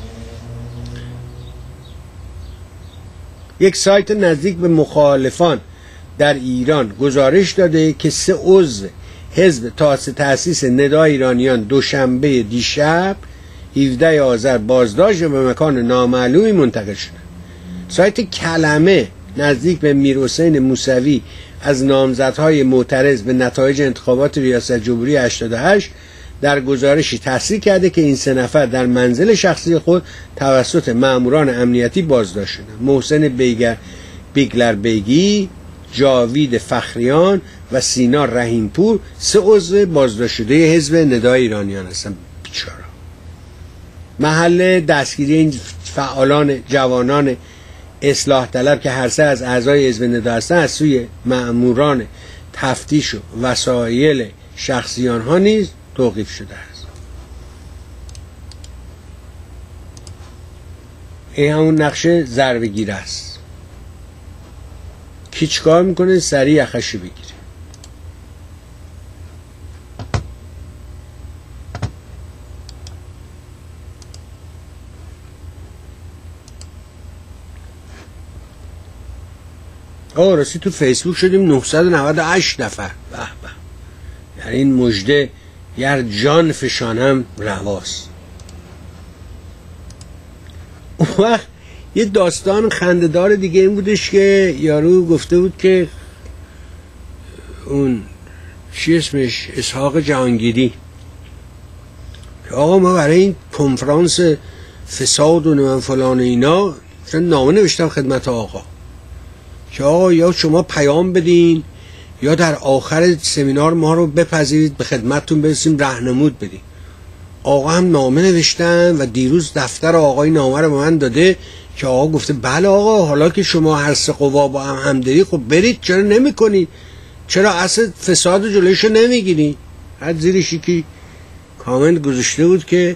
یک سایت نزدیک به مخالفان در ایران گزارش داده که سه عضو حزب تأسیس ندای ایرانیان دوشنبه دیشب هفدهم آذر بازداشت و به مکان نامعلومی منتقل شدند. سایت کلمه نزدیک به میرحسین موسوی از نامزدهای معترض به نتایج انتخابات ریاست جمهوری هشتاد و هشت در گزارشی تصریح کرده که این سه نفر در منزل شخصی خود توسط ماموران امنیتی بازداشت شدند. محسن بیگر بیگلر بیگی، جاوید فخریان و سینا رحیمپور سه عضو بازداشت شده حزب ندای ایرانیان هستند. بیچاره. محل دستگیری این فعالان جوانان اصلاح طلب که هر سه از اعضای حزب ندا هستند از سوی ماموران تفتیش و وسایل شخصی آنها نیز توقیف شده است. این همون نقشه ضربه گیر است. کی چیکار میکنه؟ سریع یخش بگیره. آه راستی تو فیسبوک شدیم نهصد و نود و هشت نفر. به به. یعنی این مژده گر جان فشان هم رواست. اون وقت یه داستان خنده‌دار دیگه این بودش که یارو گفته بود که اون چی اسمش، اسحاق جهانگیری، که آقا ما برای این کنفرانس فساد و نمیم فلان اینا نامه نوشتم خدمت آقا که آقا یا شما پیام بدین یا در آخر سمینار ما رو بپذیرید به خدمتتون برسیم راهنمود بدین. آقا هم نامه نوشتن و دیروز دفتر آقای نامه رو به من داده که آقا گفته بله آقا حالا که شما هر سه قوا با هم همدلی خب برید، چرا نمی کنید؟ چرا اصل فساد جلوشو نمیگیرید؟ هر زیرشی که کامنت گذاشته بود که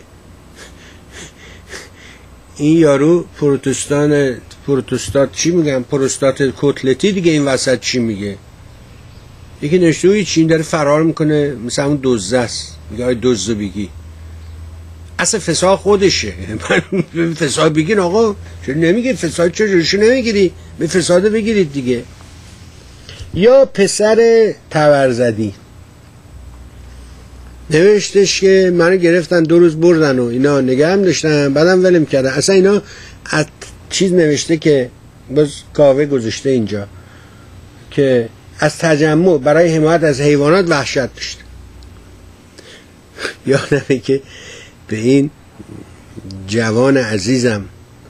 این یارو پروتستان پروتستات چی میگن، پروستات کتلتی دیگه، این وسط چی میگه؟ یکی نشته بود چین داره فرار میکنه مثل همون دزده است، میگه آی دزدو بگی، اصل فساد خودشه. من فساد بگین آقا، چرا نمیگید فساد، چرا جلوشو نمیگیری؟ به فساد بگیرید دیگه. یا پسر تبرزدی نوشتش که منو گرفتن دو روز بردن و اینا نگهم داشتن بعدم ولم کردن. اصلا اینا از چیز نوشته که باز کاوه گذاشته اینجا که از تجمع برای حمایت از حیوانات وحشت داشته. یادمه که به این جوان عزیزم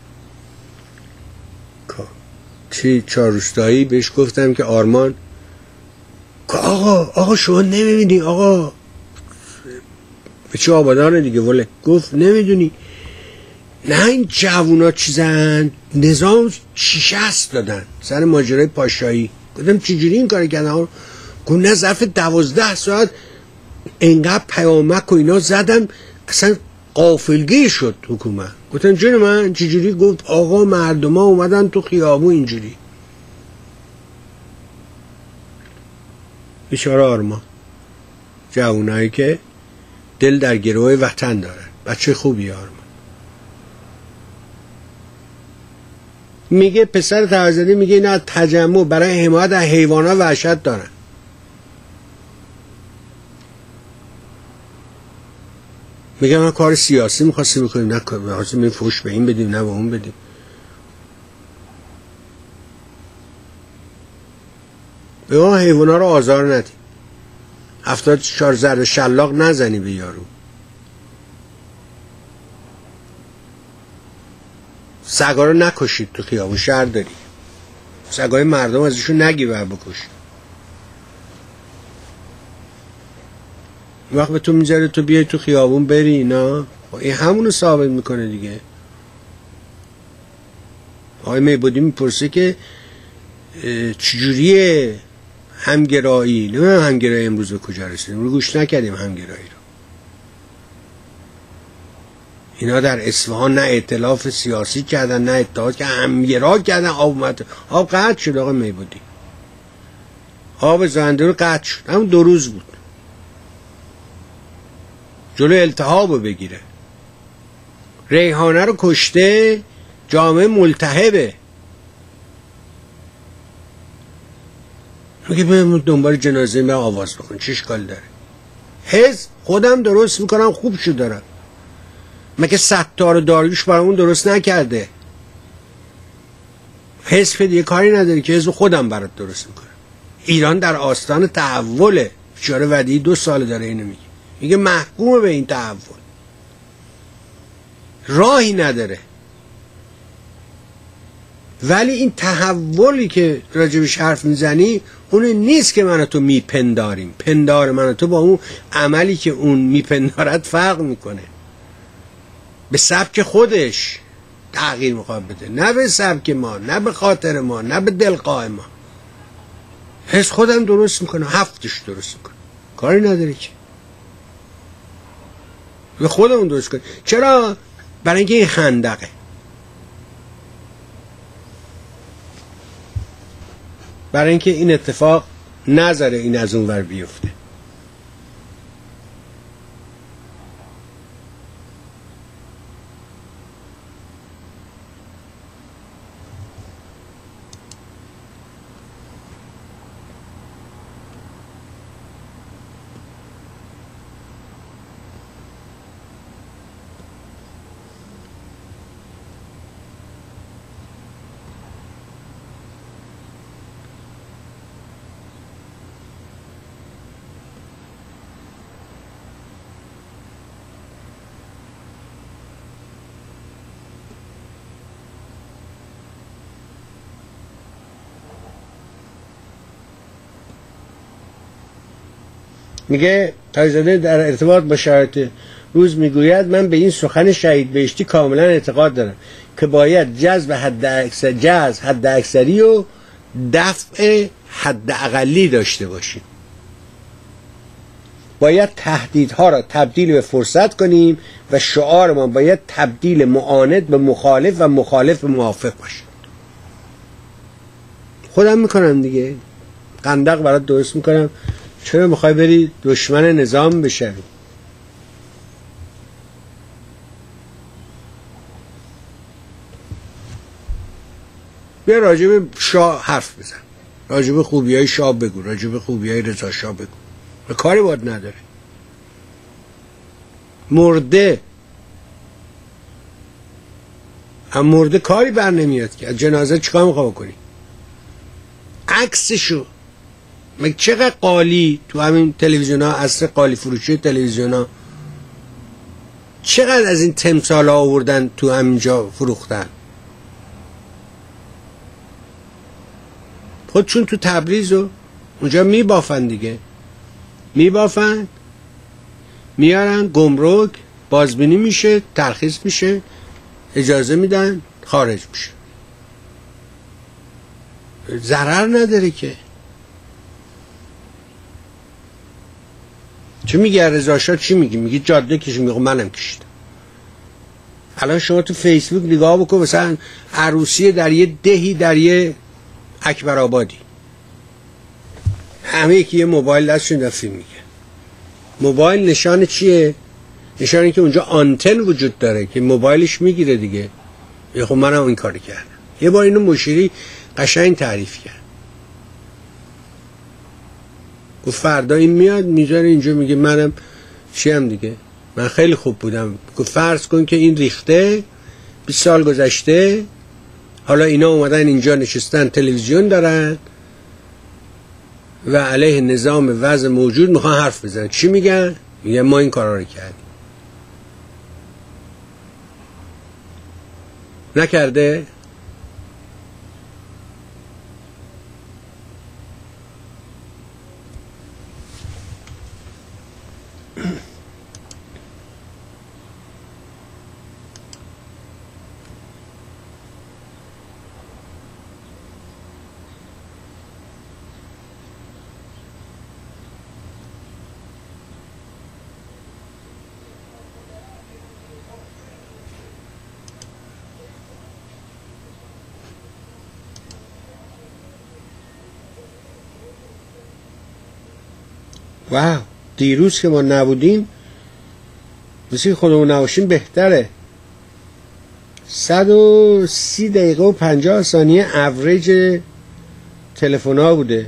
چی چاروستایی بهش گفتم که آرمان که آقا آقا شما نمیبینی آقا به چه آبادانه دیگه وله، گفت نمیدونی نه این جوونا چیزن نظام شیشست دادن سر ماجرای پاشایی. گفتم چجوری این کار کردن؟ گفت نه ظرف دوازده ساعت انقدر پیامک و اینا زدم اصلا غافلگیر شد حکومت. گفتم جون من چجوری؟ گفت آقا مردم ها اومدن تو خیابون اینجوری. بیچاره آرمان، جوانایی که دل در گروه وطن دارن، بچه خوبی آرمان. میگه پسر تبرزدی میگه اینا تجمع برای حمایت از حیوانات وحشت دارن. میگه ما کار سیاسی میخواستیم بکنیم، نه میخواستیم فوش به این بدیم نه به اون بدیم. به ما حیوانا رو آزار ندیم، هفتاد چهار ذره شلاق نزنی به یارو. سگا رو نکشید تو خیابون، شهر داری سگای مردم ازشون نگی بر بکش. وقت به تو میذاره تو بیای تو خیابون بری اینا، این همونو ثابت میکنه دیگه. آقای میبودی میپرسه که چجوریه همگرایی؟ نه همگرایی امروز به کجا رسیدیم؟ رو گوش نکردیم همگرایی رو. اینا در اصفهان نه ائتلاف سیاسی کردن نه اتحاد که همگرا کردن. آب اومد، آب قطع شد آقای میبودی، آب زنده رو قطع شد، همون دو روز بود جلو التهاب رو بگیره. ریحانه رو کشته، جامعه ملتهبه. میگه به دنبال جنازه من آواز بکن، چه اشکال داره؟ حزب خودم درست میکنم، خوب شو دارم. مگه ستار داریوش برامون درست نکرده؟ حزب دیگه کاری نداره که حزب خودم برات درست میکنم. ایران در آستان تحوله. بیچاره ودیعی دو سال داره اینو میگه، میگه محکومه به این تحول، راهی نداره. ولی این تحولی که راجبش حرف میزنی اون نیست که من تو میپنداریم. پندار من تو با اون عملی که اون میپندارد فرق میکنه. به سبک خودش تغییر میخواد بده، نه به سبک ما، نه به خاطر ما، نه به دلقاه ما. حس خودم درست میکنه، هفتش درست میکنه، کاری نداره که به خودمون درست کنه. چرا؟ برای اینکه این خندقه. برای اینکه این اتفاق نذاره این از اون ور بیفته. میگه تایزاده در ارتباط با شرایط روز میگوید من به این سخن شهید بهشتی کاملا اعتقاد دارم که باید جذب حد اکثر جذب حد اکثری و دفع حد اقلی داشته باشیم. باید تهدیدها را تبدیل به فرصت کنیم و شعار ما باید تبدیل معاند به مخالف و مخالف به موافق باشه. خودم میکنم دیگه، قندق برات درست میکنم. چرا میخوای بری دشمن نظام بشوی؟ بیا راجب شاه حرف بزن، راجب خوبی های شاه بگو، راجب خوبی های رضا شاه بگو. کاری باید نداره. مرده هم مرده کاری بر نمیاد که از جنازه چیکار میخواه بکنی؟ عکسشو مگه چقدر قالی تو همین تلویزیون ها، عصر قالی فروشی تلویزیون ها، چقدر از این تمثال ها آوردن تو همینجا فروختن. خودشون تو تبریز و اونجا میبافن دیگه، میبافن میارن گمرک، بازبینی میشه، ترخیص میشه، اجازه میدن، خارج میشه. ضرر نداره که. چه میگه رضا شاه؟ چی میگی؟ میگی جاده کشید. میگه منم کشیدم. الان شما تو فیسبوک نگاه بکن، مثلا عروسی در یه دهی در یه اکبرآبادی، همه یکی یه موبایل دستشون داره فیلم میگه. موبایل نشان چیه؟ نشان که اونجا آنتن وجود داره که موبایلش میگیره دیگه. یه خب منم این کاری کردم. یه بار اینو مشیری قشنگ تعریف کرد، گفت فردا این میاد میذاره اینجا، میگه منم چیم دیگه، من خیلی خوب بودم. گفت فرض کن که این ریخته، بیست سال گذشته، حالا اینا اومدن اینجا نشستن تلویزیون دارن و علیه نظام وضع موجود میخوان حرف بزنن. چی میگن؟ میگن ما این کارا رو کردیم. نکرده؟ واو، دیروز که ما نبودیم مثل خودمون نباشیم بهتره. صد و سی دقیقه و پنجاه ثانیه اوریج تلفن ها بوده.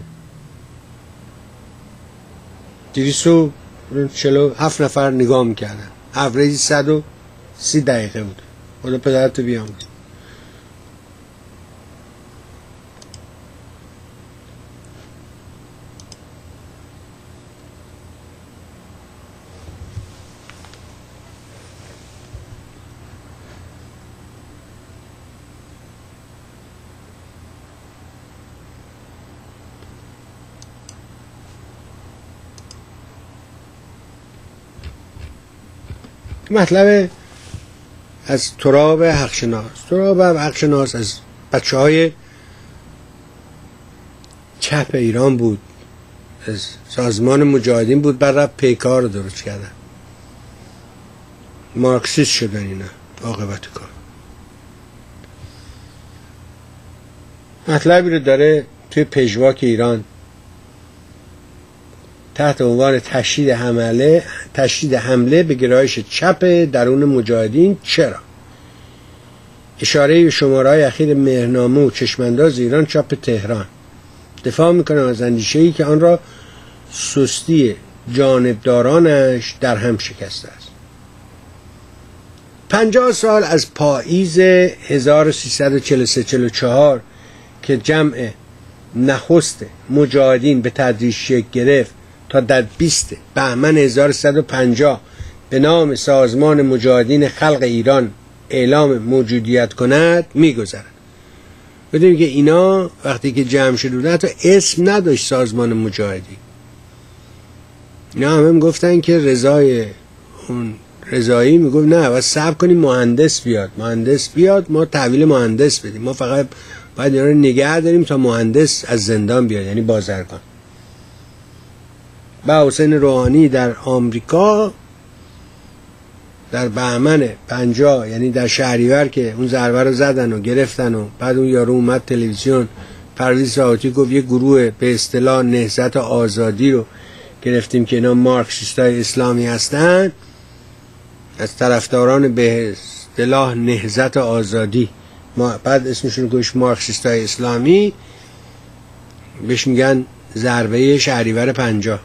دیویست و چهل و هفت نفر نگاه میکردن، اوریج صد و سی دقیقه بوده. خدا پدرتو بیام. مطلب از تراب حقشناس. تراب حقشناس از بچه های چپ ایران بود، از سازمان مجاهدین بود، بعد رفت پیکار رو درست کردن، مارکسیست شدن اینا عاقبت کار. مطلبی رو داره توی پژواک ایران تحت عنوان تشدید حمله تشدید حمله به گرایش چپ درون مجاهدین. چرا؟ اشاره به شماره‌های اخیر مهرنامه و چشمانداز ایران چاپ تهران. دفاع میکنم از اندیشه‌ای که آن را سستی جانبدارانش در هم شکسته است. پنجاه سال از پاییز هزار و سیصد و چهل و سه چهل و چهار که جمع نخست مجاهدین به تدریج شکل گرفت تا در بیست بهمن هزار و سیصد و پنجاه به نام سازمان مجاهدین خلق ایران اعلام موجودیت کند میگذرد. بدونید که اینا وقتی که جمع شده بودن حتی اسم نداشت سازمان مجاهدین، اینا همه میگفتن که رضای اون رضایی میگفت نه باید صبر کنیم مهندس بیاد، مهندس بیاد ما تحویل مهندس بدیم، ما فقط باید اینا رو نگه داریم تا مهندس از زندان بیاد، یعنی بازرگان. با حسین روحانی در آمریکا در بهمن پنجاه، یعنی در شهریور که اون ضربه رو زدن و گرفتن و بعد اون یارو اومد تلویزیون پرویز ساواتی گفت یه گروه به اصطلاح نهضت آزادی رو گرفتیم که اینا مارکسیستای اسلامی هستن، از طرفداران به اصطلاح نهضت آزادی، ما بعد اسمشون گوش مارکسیستای اسلامی، بهش میگن ضربه شهریور پنجاه.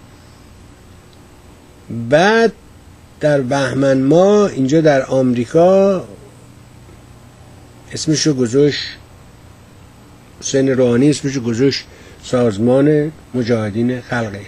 بعد در بهمن ما اینجا در آمریکا اسمشو گذاشت حسین روحانی، اسمشو گذاشت سازمان مجاهدین خلق ایران.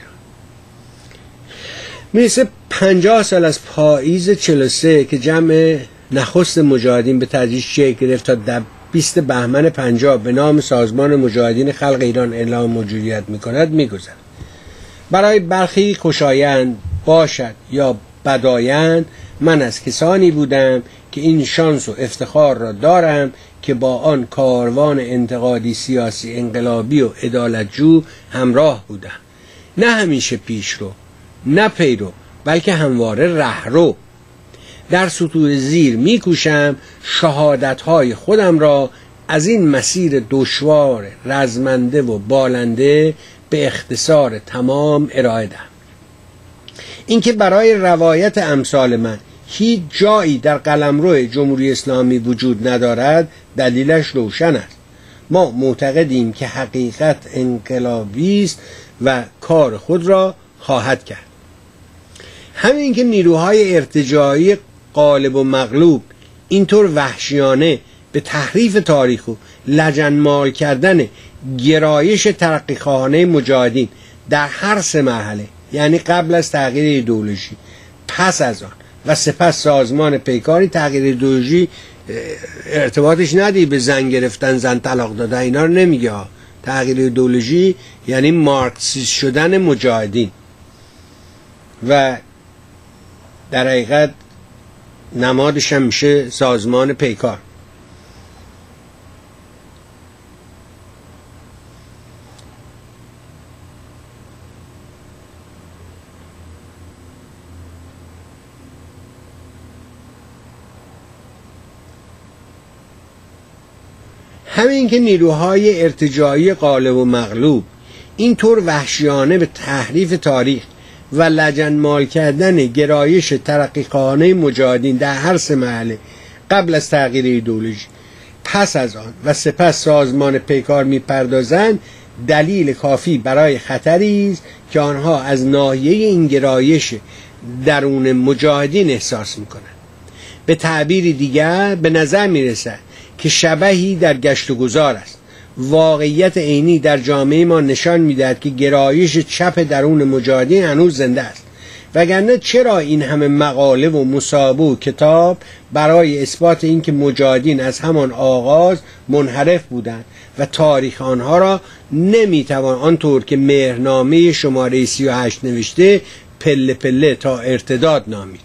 میرسه پنجاه سال از پاییز چهل و سه که جمع نخست مجاهدین به تدریج شکل گرفت تا در بیست بهمن پنجاه به نام سازمان مجاهدین خلق ایران اعلام موجودیت میکند میگذرد. برای برخی خوشایند باشد یا بدایند، من از کسانی بودم که این شانس و افتخار را دارم که با آن کاروان انتقادی سیاسی انقلابی و عدالتجو همراه بودم، نه همیشه پیشرو نه پیرو بلکه همواره رهرو. در سطور زیر میکوشم شهادتهای خودم را از این مسیر دشوار رزمنده و بالنده به اختصار تمام ارائه دهم. اینکه برای روایت امثال من هیچ جایی در قلمرو جمهوری اسلامی وجود ندارد دلیلش روشن است. ما معتقدیم که حقیقت انقلابی است و کار خود را خواهد کرد. همین که نیروهای ارتجاعی غالب و مغلوب اینطور وحشیانه به تحریف تاریخ و لجنمال کردن گرایش ترقیخواهانه مجاهدین در هر سه مرحله، یعنی قبل از تغییر ایدئولوژی، پس از آن و سپس سازمان پیکاری، تغییر ایدئولوژی ارتباطش ندی به زن گرفتن، زن طلاق دادن، اینا رو نمیگه. تغییر ایدئولوژی یعنی مارکسیست شدن مجاهدین و در حقیقت نمادش هم میشه سازمان پیکار. همین که نیروهای ارتجاعی غالب و مغلوب اینطور وحشیانه به تحریف تاریخ و لجنمال کردن گرایش ترقیخواهانه مجاهدین در هر سه مرحله قبل از تغییر ایدئولوژی، پس از آن و سپس سازمان پیکار میپردازند، دلیل کافی برای خطری است که آنها از ناحیه این گرایش درون مجاهدین احساس میکنند. به تعبیری دیگر به نظر میرسد که شبحی در گشت و گذار است. واقعیت عینی در جامعه ما نشان میدهد که گرایش چپ درون مجاهدین هنوز زنده است، وگرنه چرا این همه مقاله و مصاحبه و کتاب برای اثبات اینکه مجاهدین از همان آغاز منحرف بودند و تاریخ آنها را نمیتوان آنطور که مهرنامه شماره سی و هشت نوشته پله پله تا ارتداد نامید.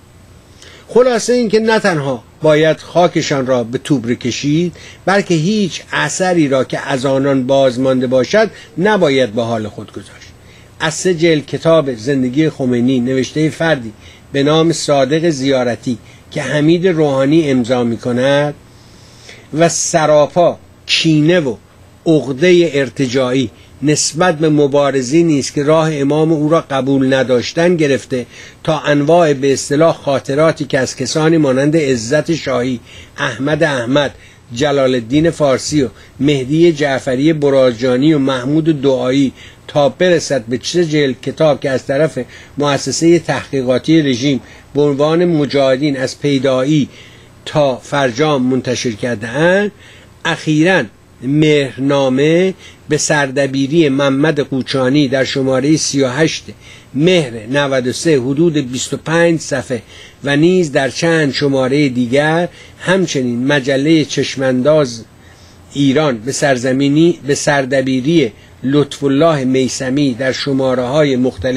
خلاصه این که نه تنها باید خاکشان را به توبره کشید، بلکه هیچ اثری را که از آنان بازمانده باشد نباید به حال خود گذاشت. از سه جلد کتاب زندگی خمینی نوشته فردی به نام صادق زیارتی که حمید روحانی امضا می کند و سراپا کینه و عقده ارتجاعی نسبت به مبارزی نیست که راه امام او را قبول نداشتن گرفته تا انواع به اصطلاح خاطراتی که از کسانی مانند عزت شاهی، احمد احمد، جلال الدین فارسی و مهدی جعفری برازجانی و محمود دعایی تا برسد به چه جلد کتاب که از طرف مؤسسه تحقیقاتی رژیم به عنوان مجاهدین از پیدایی تا فرجام منتشر کرده اند، اخیراً مهرنامه به سردبیری محمد قوچانی در شماره سی و هشت مهر نود و سه حدود بیست و پنج صفحه و نیز در چند شماره دیگر، همچنین مجله چشمانداز ایران به سرزمینی به سردبیری لطف الله میثمی در شماره های مختلف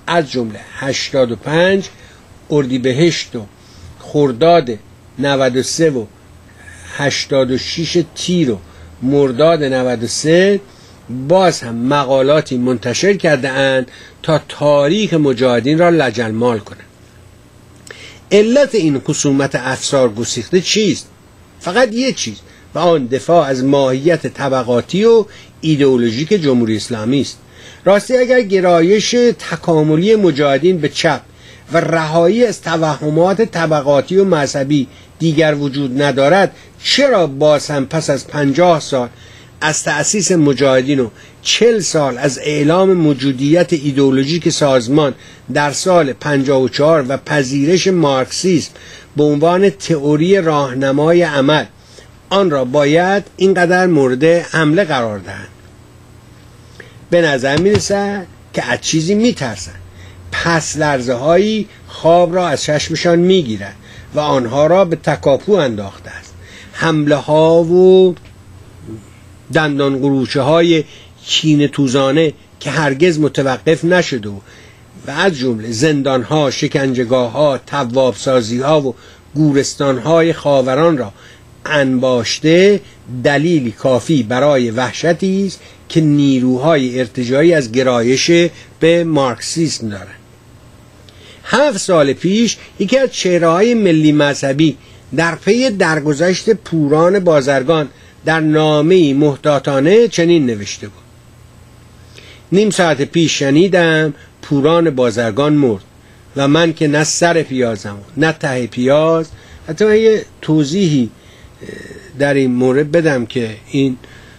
از جمله هشتاد و پنج، اردیبهشت و خرداد نود و سه و هشتاد و شش تیر و مرداد نود و سه باز هم مقالاتی منتشر کرده اند تا تاریخ مجاهدین را لجنمال کنند. علت این خصومت افسار گسیخته چیست؟ فقط یک چیز و آن دفاع از ماهیت طبقاتی و ایدئولوژیک جمهوری اسلامی است. راستی اگر گرایش تکاملی مجاهدین به چپ و رهایی از توهمات طبقاتی و مذهبی دیگر وجود ندارد، چرا باز هم پس از پنجاه سال از تأسیس مجاهدین و چل سال از اعلام موجودیت ایدئولوژیک سازمان در سال پنجاه و چهار و پذیرش مارکسیسم به عنوان تئوری راهنمای عمل آن را باید اینقدر مورد حمله قرار دهند؟ به نظر میرسد که از چیزی میترسند. پس لرزه هایی خواب را از چشمشان میگیرد و آنها را به تکاپو انداخته است. حمله ها و دندان قروچه های کینه توزانه که هرگز متوقف نشده و و از جمله زندان ها، شکنجهگاه ها، تواب سازی ها و گورستان های خاوران را انباشته دلیلی کافی برای وحشتی است که نیروهای ارتجاعی از گرایش به مارکسیسم دارند. هفت سال پیش یکی از چهره‌های ملی مذهبی در پی درگذشت پوران بازرگان در نامه‌ای محتاطانه چنین نوشته بود: نیم ساعت پیش شنیدم پوران بازرگان مرد و من که نه سر پیازم نه ته پیاز. حتی من یه توضیحی در این مورد بدم که این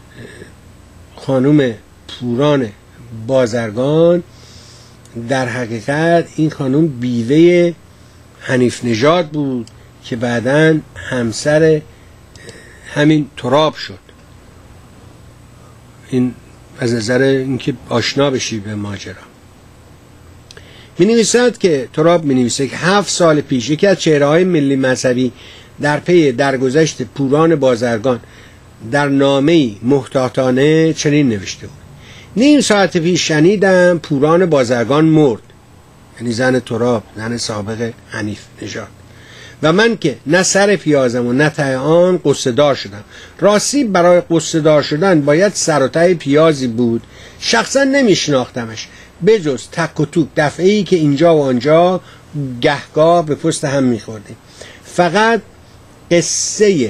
خانم پوران بازرگان در حقیقت این خانم بیوه حنیف نژاد بود که بعداً همسر همین تراب شد. این از نظر اینکه آشنا بشی به ماجرا. می نویسد که تراب می نویسه که هفت سال پیش یکی از چهره‌های ملی مذهبی در پی درگذشت پوران بازرگان در نامه‌ای محتاطانه چنین نوشته بود: نیم ساعت پیش شنیدم پوران بازرگان مرد، یعنی زن تراب، زن سابق حنیف نژاد، و من که نه سر پیازم و نه ته آن قصه دار شدم. راستی برای قصه دار شدن باید سر و ته پیازی بود. شخصا نمیشناختمش بجز تک و توک دفعه‌ای که اینجا و آنجا گهگاه به پست هم میخوردیم. فقط قصه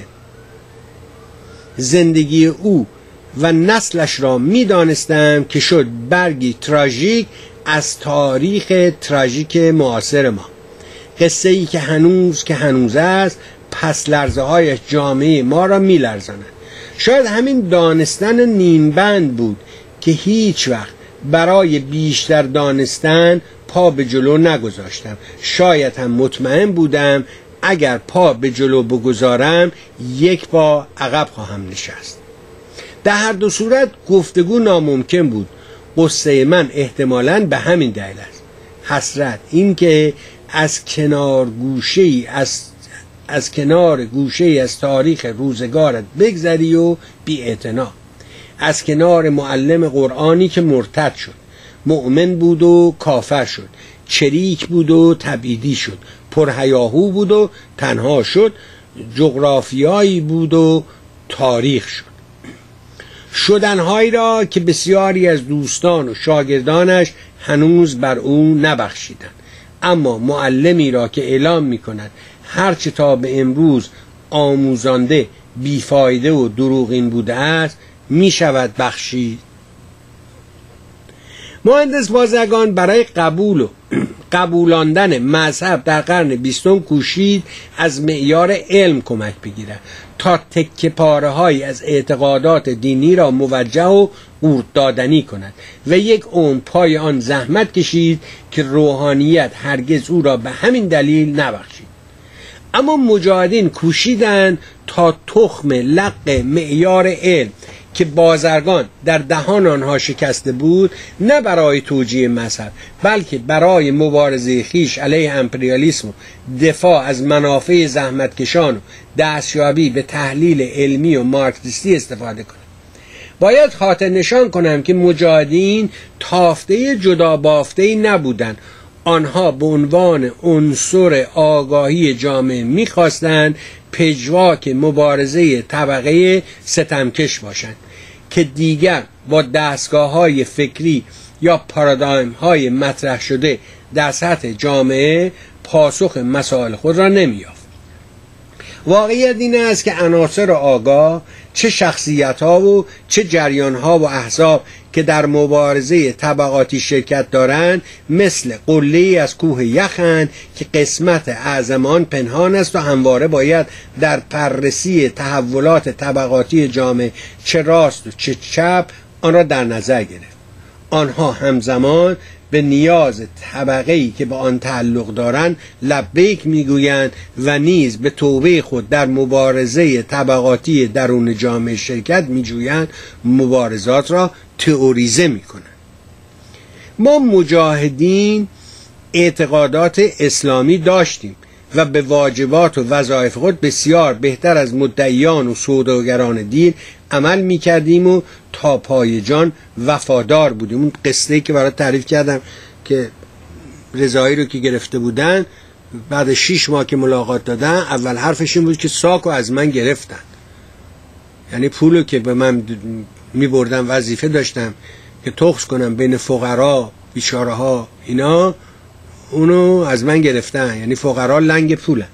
زندگی او و نسلش را میدانستم که شد برگی تراژیک از تاریخ تراژیک معاصر ما. قصه ای که هنوز که هنوز است پس لرزه های جامعه ما را می لرزاند. شاید همین دانستن نیمبند بود که هیچ وقت برای بیشتر دانستن پا به جلو نگذاشتم. شاید هم مطمئن بودم اگر پا به جلو بگذارم یک پا عقب خواهم نشست. در هر دو صورت گفتگو ناممکن بود. قصه من احتمالاً به همین دلیل است. حسرت این که از کنار گوشه‌ای از از کنار گوشه‌ای از تاریخ روزگارت بگذری و بی‌اعتنا. از کنار معلم قرآنی که مرتد شد، مؤمن بود و کافر شد، چریک بود و تبعیدی شد، پرهیاهو بود و تنها شد، جغرافیایی بود و تاریخ شد. شدنهایی را که بسیاری از دوستان و شاگردانش هنوز بر او نبخشیدند. اما معلمی را که اعلام می کند هرچه تا به امروز آموزانده بیفایده و دروغین بوده است می شود بخشید. مهندس بازرگان برای قبول و قبولاندن مذهب در قرن بیستم کوشید از معیار علم کمک بگیرد تا تکه پاره های از اعتقادات دینی را موجه و قورت دادنی کند و یک عمر پای آن زحمت کشید که روحانیت هرگز او را به همین دلیل نبخشید. اما مجاهدین کوشیدند تا تخم لق معیار علم که بازرگان در دهان آنها شکسته بود نه برای توجیه مذهب بلکه برای مبارزه خیش علیه امپریالیسم و دفاع از منافع زحمتکشان و دستیابی به تحلیل علمی و مارکسیستی استفاده کنند. باید خاطر نشان کنم که مجاهدین تافته جدا بافته نبودند. آنها به عنوان عنصر آگاهی جامعه می‌خواستند پژواک مبارزه طبقه ستمکش باشند که دیگر با دستگاه‌های فکری یا پارادایم‌های مطرح شده در سطح جامعه پاسخ مسائل خود را نمی‌یافت. واقعیت این است که عناصر آگاه، چه شخصیت‌ها و چه جریان‌ها و احزاب که در مبارزه طبقاتی شرکت دارند مثل قله‌ای از کوه یخند که قسمت اعظم آن پنهان است و همواره باید در بررسی تحولات طبقاتی جامعه چه راست و چه چپ آن را در نظر گرفت. آنها همزمان به نیاز طبقه‌ای که به آن تعلق دارند لبیک میگویند و نیز به توبه خود در مبارزه طبقاتی درون جامعه شرکت میجویند، مبارزات را تئوریزه میکنند. ما مجاهدین اعتقادات اسلامی داشتیم و به واجبات و وظایف خود بسیار بهتر از مدعیان و سوداگران دین عمل میکردیم و تا پای جان وفادار بودیم. اون قصه‌ای که برای تعریف کردم که رضایی رو که گرفته بودن بعد شیش ماه که ملاقات دادن اول حرفش این بود که ساکو از من گرفتن، یعنی پولو که به من میبردم وظیفه داشتم که تخص کنم بین فقرا بیچاره ها اینا، اونو از من گرفتن، یعنی فقرا لنگ پولن.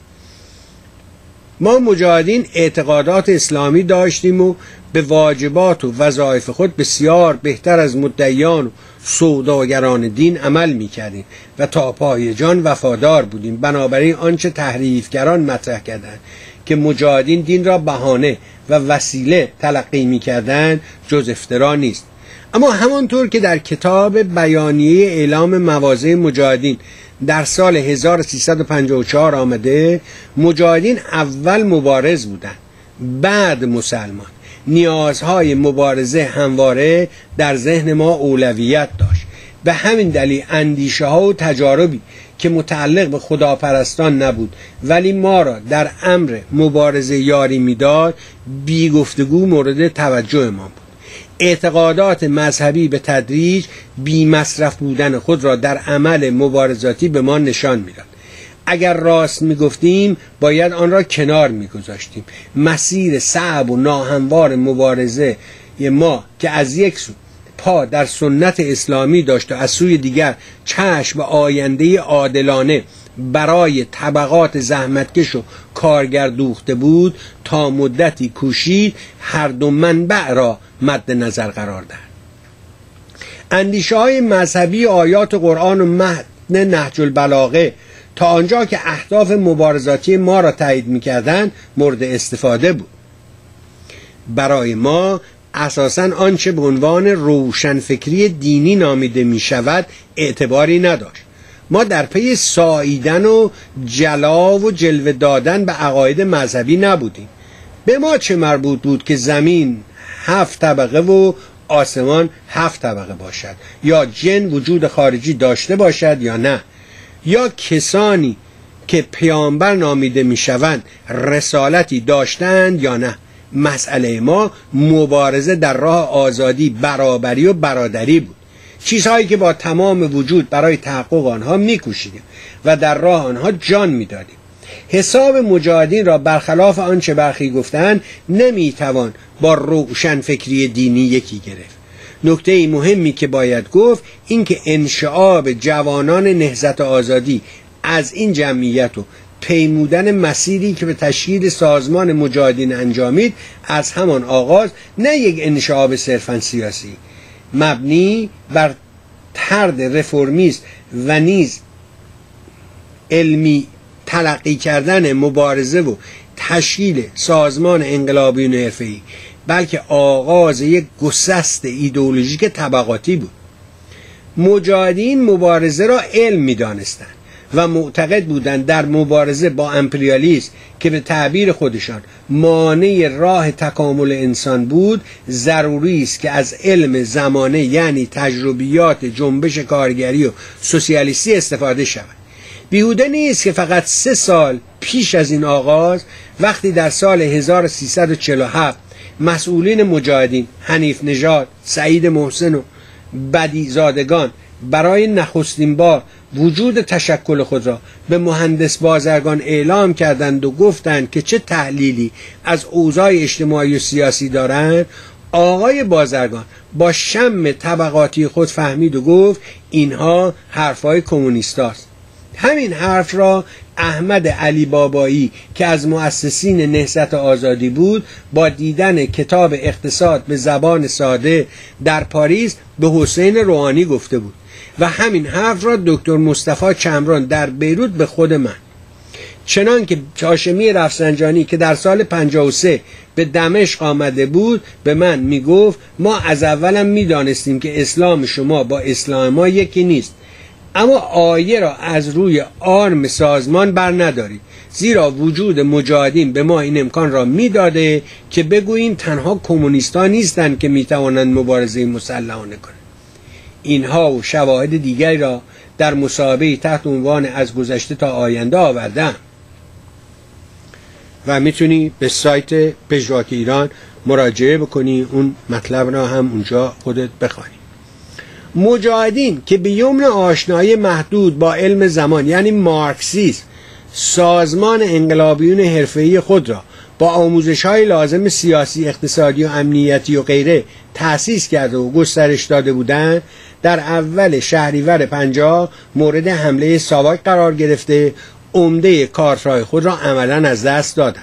ما مجاهدین اعتقادات اسلامی داشتیم و به واجبات و وظایف خود بسیار بهتر از مدعیان و سوداگران دین عمل میکردیم و تا پای جان وفادار بودیم. بنابراین آنچه تحریفگران مطرح کردند که مجاهدین دین را بهانه و وسیله تلقی میکردند جز افترا نیست. اما همانطور که در کتاب بیانیه اعلام مواضع مجاهدین در سال هزار و سیصد و پنجاه و چهار آمده، مجاهدین اول مبارز بودند بعد مسلمان. نیازهای مبارزه همواره در ذهن ما اولویت داشت. به همین دلیل اندیشه ها و تجاربی که متعلق به خداپرستان نبود ولی ما را در امر مبارزه یاری میداد بی گفتگو مورد توجه ما بود. اعتقادات مذهبی به تدریج بی مصرف بودن خود را در عمل مبارزاتی به ما نشان میداد. اگر راست میگفتیم باید آن را کنار میگذاشتیم. مسیر صعب و ناهموار مبارزه ما که از یک سو پا در سنت اسلامی داشت و از سوی دیگر چشم به آینده عادلانه برای طبقات زحمتکش و کارگر دوخته بود، تا مدتی کوشید هر دو منبع را مد نظر قرار دهد. اندیشه های مذهبی آیات قرآن و متن نهج البلاغه تا آنجا که اهداف مبارزاتی ما را تایید می‌کردند مورد استفاده بود. برای ما اساساً آنچه به عنوان روشنفکری دینی نامیده می شود اعتباری نداشت. ما در پی ساییدن و جلا و جلوه دادن به عقاید مذهبی نبودیم. به ما چه مربوط بود که زمین هفت طبقه و آسمان هفت طبقه باشد، یا جن وجود خارجی داشته باشد یا نه، یا کسانی که پیامبر نامیده می شوند رسالتی داشتند یا نه. مسئله ما مبارزه در راه آزادی، برابری و برادری بود، چیزهایی که با تمام وجود برای تحقق آنها می‌کوشیدیم و در راه آنها جان می‌دادیم. حساب مجاهدین را برخلاف آنچه برخی گفتند نمی‌توان با روشن فکری دینی یکی گرفت. نکته مهمی که باید گفت این که انشعاب جوانان نهضت آزادی از این جمعیت و پیمودن مسیری که به تشکیل سازمان مجاهدین انجامید از همان آغاز نه یک انشعاب صرفاً سیاسی مبنی بر طرد رفرمیست و نیز علمی تلقی کردن مبارزه و تشکیل سازمان انقلابیون حرفه‌ای، بلکه آغاز یک گسست ایدئولوژیک طبقاتی بود. مجاهدین مبارزه را علم می‌دانستند و معتقد بودند در مبارزه با امپریالیسم که به تعبیر خودشان مانع راه تکامل انسان بود، ضروری است که از علم زمانه یعنی تجربیات جنبش کارگری و سوسیالیستی استفاده شود. بیهوده نیست که فقط سه سال پیش از این آغاز، وقتی در سال هزار و سیصد و چهل و هفت مسئولین مجاهدین حنیف نژاد، سعید محسن و بدیزادگان برای نخستین بار وجود تشکل خود را به مهندس بازرگان اعلام کردند و گفتند که چه تحلیلی از اوضاع اجتماعی و سیاسی دارند، آقای بازرگان با شم طبقاتی خود فهمید و گفت اینها حرفای کمونیستاست. همین حرف را احمد علی بابایی که از مؤسسین نهضت آزادی بود با دیدن کتاب اقتصاد به زبان ساده در پاریس به حسین روحانی گفته بود و همین حرف را دکتر مصطفی چمران در بیروت به خود من. چنان که هاشمی رفسنجانی که در سال پنجاه و سه به دمشق آمده بود به من میگفت ما از اولم میدانستیم که اسلام شما با اسلام ما یکی نیست، اما آیه را از روی آرم سازمان بر ندارید، زیرا وجود مجاهدین به ما این امکان را میداده که بگوییم تنها کمونیستان نیستند که میتوانند مبارزه مسلحانه کنند. اینها و شواهد دیگری را در مصاحبه تحت عنوان از گذشته تا آینده آوردم و میتونی به سایت پژواک ایران مراجعه بکنی، اون مطلب را هم اونجا خودت بخوانی. مجاهدین که به یمن آشنایی محدود با علم زمان یعنی مارکسیسم سازمان انقلابیون حرفه‌ای خود را با آموزش‌های لازم سیاسی، اقتصادی و امنیتی و غیره تأسیس کرده و گسترش داده بودند، در اول شهریور پنجاه مورد حمله ساواک قرار گرفته عمده کارت‌های خود را عملاً از دست دادند.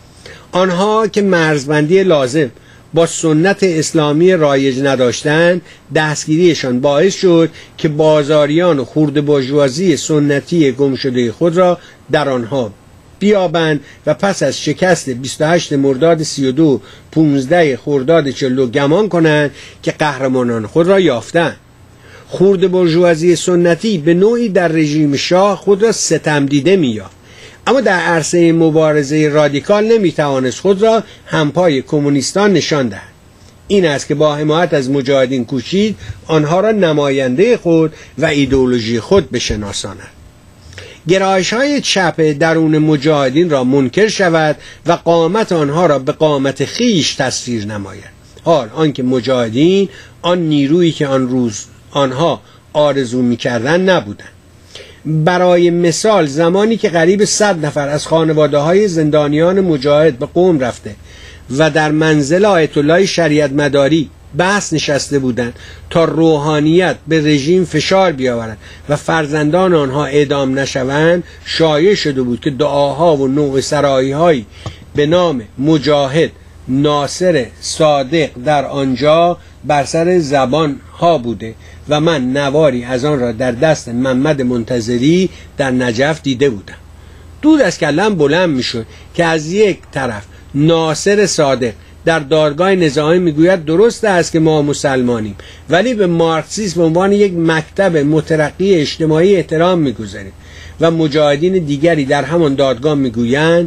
آنها که مرزبندی لازم با سنت اسلامی رایج نداشتند، دستگیریشان باعث شد که بازاریان و خرده بورژوازی سنتی گمشده خود را در آنها بیابند و پس از شکست بیست و هشت مرداد سی و دو پانزده خرداد چهل و دو گمان کنند که قهرمانان خود را یافتند. خرده بورژوازی سنتی به نوعی در رژیم شاه خود را ستم دیده می‌یافت، اما در عرصه مبارزه رادیکال نمیتوانست خود را همپای کمونیستان نشان دهد. این است که با حمایت از مجاهدین کوشید آنها را نماینده خود و ایدئولوژی خود بشناساند. گرایش‌های چپ درون مجاهدین را منکر شود و قامت آنها را به قامت خیش تصویر نماید. حال آنکه مجاهدین آن نیرویی که آن روز آنها آرزو می‌کردند نبودند. برای مثال زمانی که قریب صد نفر از خانواده‌های زندانیان مجاهد به قم رفته و در منزل آیت الله شریعت مداری بحث نشسته بودند تا روحانیت به رژیم فشار بیاورند و فرزندان آنها اعدام نشوند، شایع شده بود که دعاها و نوع سرایی‌هایی به نام مجاهد ناصر صادق در آنجا بر سر زبان ها بوده و من نواری از آن را در دست محمد منتظری در نجف دیده بودم. دود از کلم بلند می شد که از یک طرف ناصر صادق در دادگاه نظامی میگوید درست است که ما مسلمانیم ولی به مارکسیسم به عنوان یک مکتب مترقی اجتماعی احترام میگذاریم و مجاهدین دیگری در همان دادگاه میگویند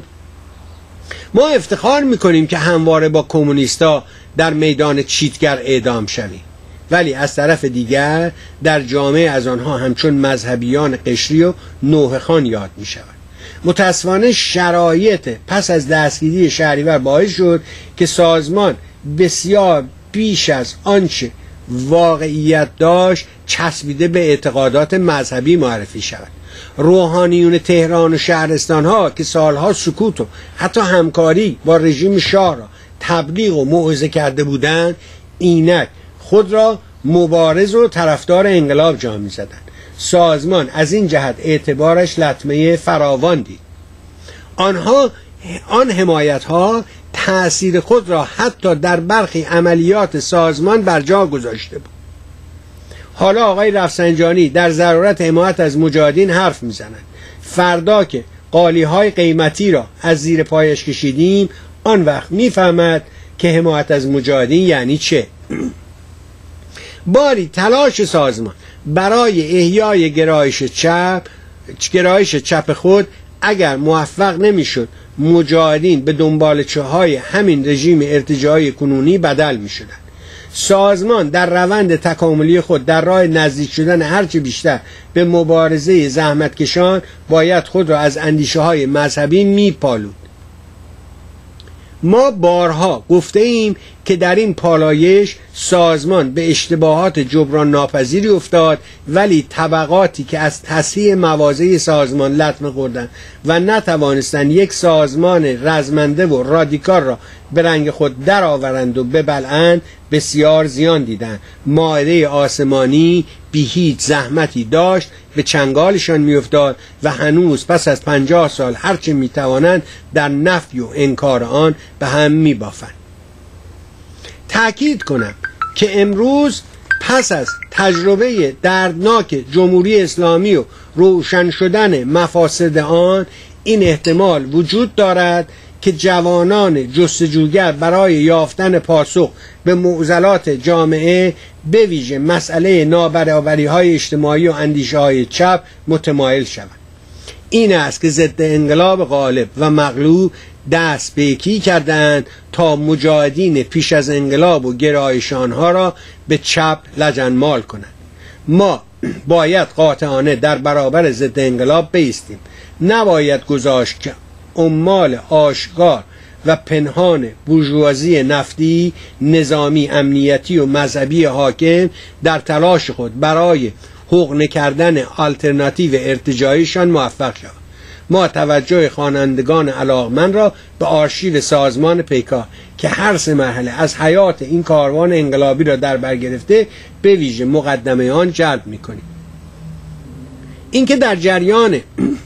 ما افتخار میکنیم که همواره با کمونیستا در میدان چیتگر اعدام شویم، ولی از طرف دیگر در جامعه از آنها همچون مذهبیان قشری و نوحه خان یاد می شود. متاسفانه شرایط پس از دستگیری شهریور باعث شد که سازمان بسیار بیش از آنچه واقعیت داشت چسبیده به اعتقادات مذهبی معرفی شود. روحانیون تهران و شهرستان ها که سالها سکوت و حتی همکاری با رژیم شاه را تبلیغ و موعظه کرده بودند، اینک خود را مبارز و طرفدار انقلاب جا می زدند. سازمان از این جهت اعتبارش لطمه فراوان دید. آنها آن حمایت ها تأثیر خود را حتی در برخی عملیات سازمان بر جا گذاشته بود. حالا آقای رفسنجانی در ضرورت حمایت از مجاهدین حرف میزنند. فردا که قالی های قیمتی را از زیر پایش کشیدیم آن وقت میفهمد که حمایت از مجاهدین یعنی چه. باری تلاش سازمان برای احیای گرایش چپ گرایش چپ خود اگر موفق نمیشد مجاهدین به دنبالچه های همین رژیم ارتجاعی کنونی بدل میشدند. سازمان در روند تکاملی خود در راه نزدیک شدن هرچه بیشتر به مبارزه زحمتکشان باید خود را از اندیشه های مذهبی میپالود. ما بارها گفته ایم که در این پالایش سازمان به اشتباهات جبران ناپذیری افتاد، ولی طبقاتی که از تصحیح مواضع سازمان لطمه خوردند و نتوانستند یک سازمان رزمنده و رادیکال را به رنگ خود درآورند و ببلعند بسیار زیان دیدند. مائده آسمانی بی هیچ زحمتی داشت به چنگالشان میافتاد و هنوز پس از پنجاه سال هرچه میتوانند در نفی و انکار آن به هم میبافند. تأکید کنم که امروز پس از تجربه دردناک جمهوری اسلامی و روشن شدن مفاسد آن، این احتمال وجود دارد که جوانان جستجوگر برای یافتن پاسخ به معضلات جامعه به ویژه مسئله نابرابری های اجتماعی و اندیشه های چپ متمایل شوند. این است که ضد انقلاب غالب و مغلوب دست به یکی کردند تا مجاهدین پیش از انقلاب و گرایش آنها را به چپ لجنمال کنند. ما باید قاطعانه در برابر ضد انقلاب بایستیم. نباید گذاشت که عمال آشکار و پنهان بورژوازی نفتی، نظامی، امنیتی و مذهبی حاکم در تلاش خود برای حقن کردن آلترناتیو ارتجاعیشان موفق شود. ما توجه خوانندگان علاقمند را به آرشیو سازمان پیکار که هر سه مرحله از حیات این کاروان انقلابی را در بر گرفته به ویژه مقدمه آن جلب می‌کنیم. اینکه در جریان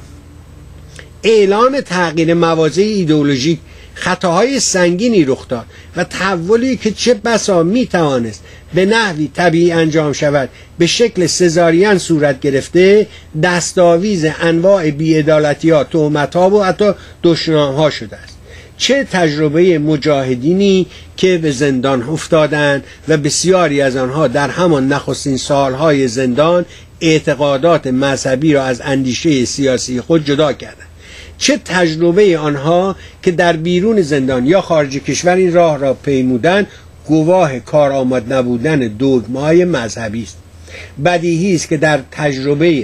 اعلام تغییر مواضع ایدئولوژیک خطاهای سنگینی رخ داد و تحولی که چه بسا میتوانست به نحوی طبیعی انجام شود به شکل سزارین صورت گرفته، دستاویز انواع بی‌عدالتی‌ها، تهمت‌ها و حتی دشنام‌ها شده است. چه تجربه مجاهدینی که به زندان افتادند و بسیاری از آنها در همان نخستین سالهای زندان اعتقادات مذهبی را از اندیشه سیاسی خود جدا کردند. چه تجربه آنها که در بیرون زندان یا خارج کشور این راه را پیمودند گواه کارآمد نبودن دوگمه‌های مذهبی است. بدیهی است که در تجربه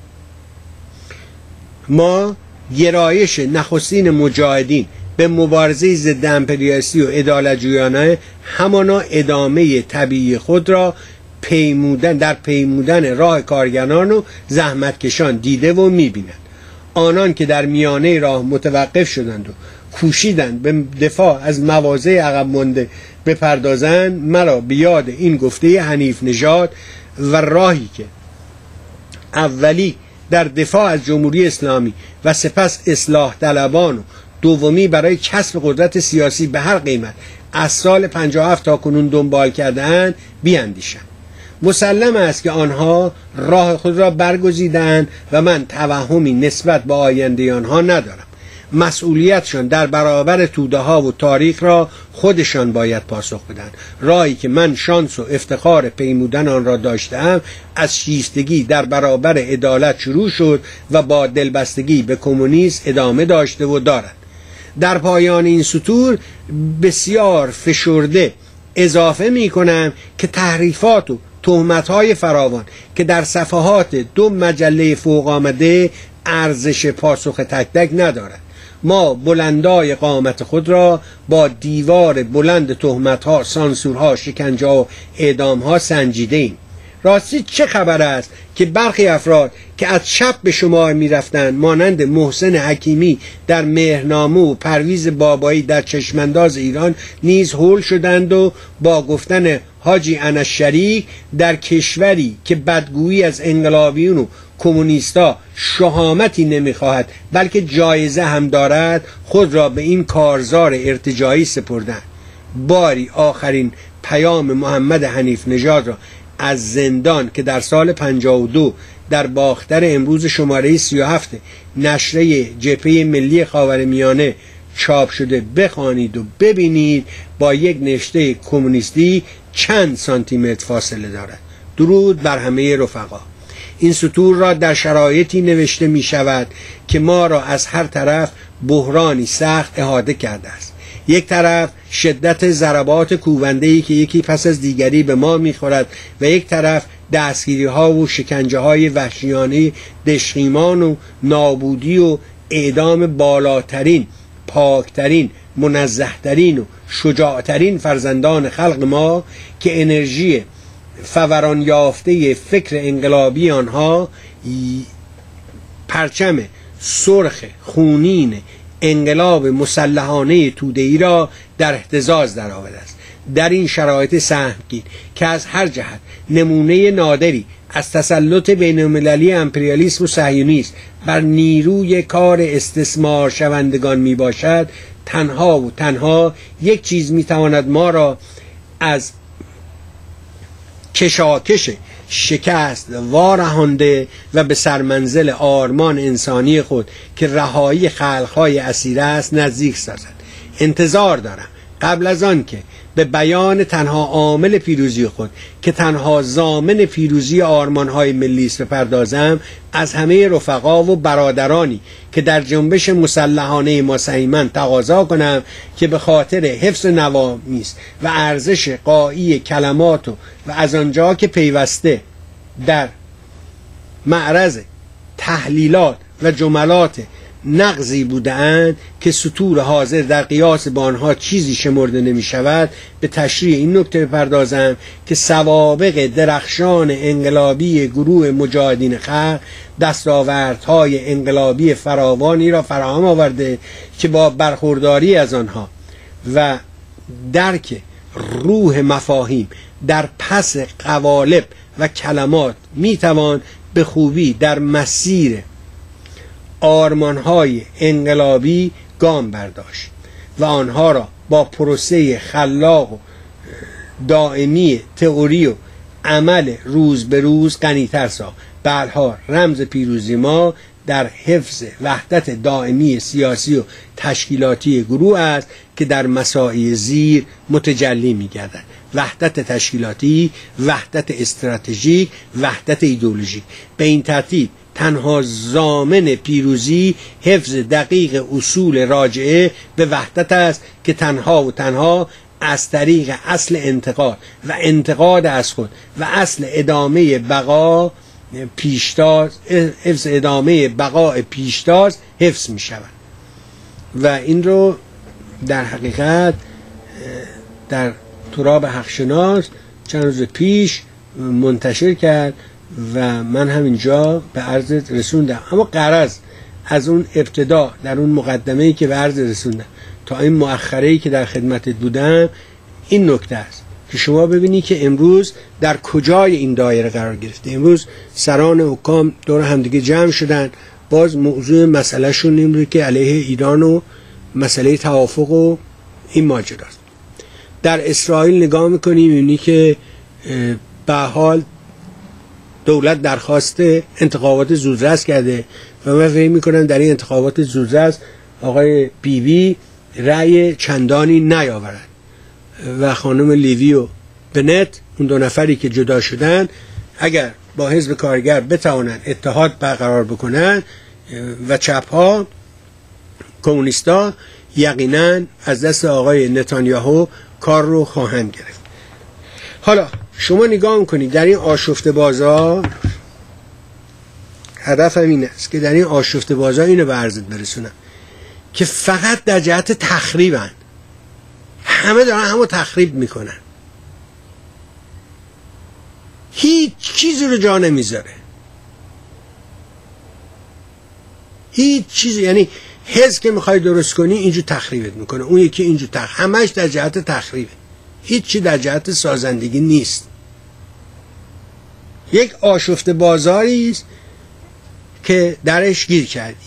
ما گرایش نخستین مجاهدین به مبارزه ضد امپریالیستی و عدالت‌جویانه همانا ادامه طبیعی خود را پیمودن در پیمودن راه کارگران و زحمتکشان دیده و می‌بینند. آنان که در میانه راه متوقف شدند و کوشیدند به دفاع از مواضع عقب مانده بپردازند، مرا به یاد این گفته حنیف نژاد و راهی که اولی در دفاع از جمهوری اسلامی و سپس اصلاح طلبان و دومی برای کسب قدرت سیاسی به هر قیمت از سال پنجاه و هفت تا کنون دنبال کرده‌اند بیاندیشم. مسلم است که آنها راه خود را برگزیدند و من توهمی نسبت به آینده آنها ندارم. مسئولیتشان در برابر توده ها و تاریخ را خودشان باید پاسخ بدن. راهی که من شانس و افتخار پیمودن آن را داشتم از شیفتگی در برابر عدالت شروع شد و با دلبستگی به کمونیسم ادامه داشته و دارد. در پایان این سطور بسیار فشرده اضافه می کنم که تحریفات و تهمت‌های فراوان که در صفحات دو مجله فوق آمده ارزش پاسخ تک تک ندارد. ما بلندای قامت خود را با دیوار بلند تهمت‌ها، سانسورها، شکنجه‌ها و اعدام‌ها سنجیده ایم. راستی چه خبر است که برخی افراد که از چپ به شمار می‌رفتند مانند محسن حکیمی در مهرنامه و پرویز بابایی در چشمانداز ایران نیز هول شدند و با گفتن حاجی انشریک در کشوری که بدگویی از انقلابیون و کمونیستا شهامتی نمیخواهد بلکه جایزه هم دارد خود را به این کارزار ارتجاعی سپردند. باری آخرین پیام محمد حنیف نژاد را از زندان که در سال پنجاه و دو در باختر امروز شماره سی و هفت نشریه جبهه ملی خاورمیانه چاپ شده بخوانید و ببینید با یک نوشته کمونیستی چند سانتی متر فاصله دارد. درود بر همه رفقا. این سطور را در شرایطی نوشته می شود که ما را از هر طرف بحرانی سخت احاطه کرده است. یک طرف شدت ضربات کوبنده‌ای که یکی پس از دیگری به ما می‌خورد و یک طرف دستگیری‌ها و شکنجه‌های وحشیانه دشخیمان و نابودی و اعدام بالاترین پاکترین، منزهترین و شجاعترین فرزندان خلق ما که انرژی فوران یافته فکر انقلابی آنها پرچم سرخ خونین انقلاب مسلحانه توده‌ای را در اهتزاز درآورده است. در این شرایط سهمگین که از هر جهت نمونه نادری از تسلط بین‌المللی امپریالیسم و صهیونیسم بر نیروی کار استثمار شوندگان می باشد، تنها و تنها یک چیز می تواند ما را از کشاکش شکست وارهانده و به سرمنزل آرمان انسانی خود که رهایی خلقهای اسیر است نزدیک سازد. انتظار دارم قبل از آن که به بیان تنها عامل پیروزی خود که تنها ضامن پیروزی آرمانهای ملی است بپردازم، از همه رفقا و برادرانی که در جنبش مسلحانه ما سعیمند تقاضا کنم که به خاطر حفظ نوامیس و ارزش غایی کلمات و, و از آنجا که پیوسته در معرض تحلیلات و جملات نقضی بودند که سطور حاضر در قیاس با آنها چیزی شمرده نمی شود، به تشریح این نکته بپردازم که سوابق درخشان انقلابی گروه مجاهدین خلق دستاوردهای انقلابی فراوانی را فراهم آورده که با برخورداری از آنها و درک روح مفاهیم در پس قوالب و کلمات می توان به خوبی در مسیر آرمانهای انقلابی گام برداشت و آنها را با پروسه خلاق و دائمی تئوری و عمل روز به روز غنی‌تر ساخت. به هر حال رمز پیروزی ما در حفظ وحدت دائمی سیاسی و تشکیلاتی گروه است که در مساعی زیر متجلی می‌گردد: وحدت تشکیلاتی، وحدت استراتژیک، وحدت ایدئولوژیک. به این ترتیب تنها ضامن پیروزی حفظ دقیق اصول راجعه به وحدت است که تنها و تنها از طریق اصل انتقاد و انتقاد از خود و اصل ادامه بقا پیشتاز حفظ ادامه بقای پیشتاز حفظ می شود. و این رو در حقیقت در تراب حقشناس چند روز پیش منتشر کرد و من همینجا به عرض رسوندم. اما غرض از اون ابتدا در اون مقدمه‌ای که به عرض رسوندم تا این مؤخره‌ای که در خدمتت بودم این نکته است که شما ببینی که امروز در کجای این دایره قرار گرفته. امروز سران حکام دور همدیگه جمع شدن، باز موضوع مسئله شون این بود که علیه ایران و مسئله توافق و این ماجراست. در اسرائیل نگاه میکنیم میبینی که به حال دولت درخواست انتخابات زودرس کرده و من فکر میکنم در این انتخابات زودرس آقای بیبی رأی چندانی نیاورد و خانم لیوی و بنت، اون دو نفری که جدا شدن، اگر با حزب کارگر بتوانند اتحاد برقرار بکنن و چپ ها کمونیستا یقینا از دست آقای نتانیاهو کار رو خواهند گرفت. حالا شما نگاه میکنید در این آشفته بازار، هدفم این است که در این آشفته بازار اینو به عرضت برسونم که فقط در جهت تخریبن، همه دارن همو تخریب میکنن، هیچ چیزی رو جا نمیذاره، هیچ چیزی. یعنی حزب که میخوای درست کنی اینجور تخریبت میکنه، اون یکی اینجور تخریب، همش در جهت تخریبه، هیچی در جهت سازندگی نیست. یک آشفته بازاری است که درش گیر کردی.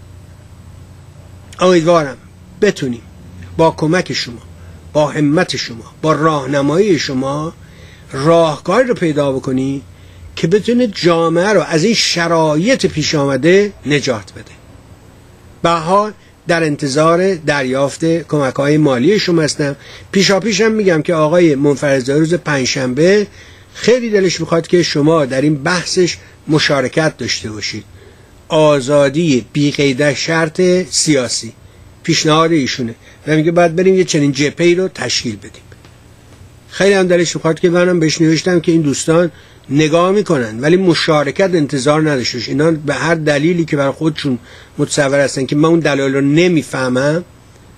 امیدوارم بتونیم با کمک شما، با همت شما، با راهنمایی شما راهکاری رو پیدا بکنی که بتونه جامعه رو از این شرایط پیش آمده نجات بده. به حال در انتظار دریافت کمک‌های مالی شما هستم. پیشا پیشم میگم که آقای منفرزایی روز پنجشنبه خیلی دلش میخواد که شما در این بحثش مشارکت داشته باشید. آزادی بی قید شرط سیاسی پیشنهاد ایشونه و میگه باید بریم یه چنین جبهه‌ای رو تشکیل بدیم. خیلی هم دلش میخواد که منم بهش نوشتم که این دوستان نگاه میکنن ولی مشارکت انتظار نداشتش. اینا به هر دلیلی که برای خودشون متصور هستن که من اون دلایل رو نمیفهمم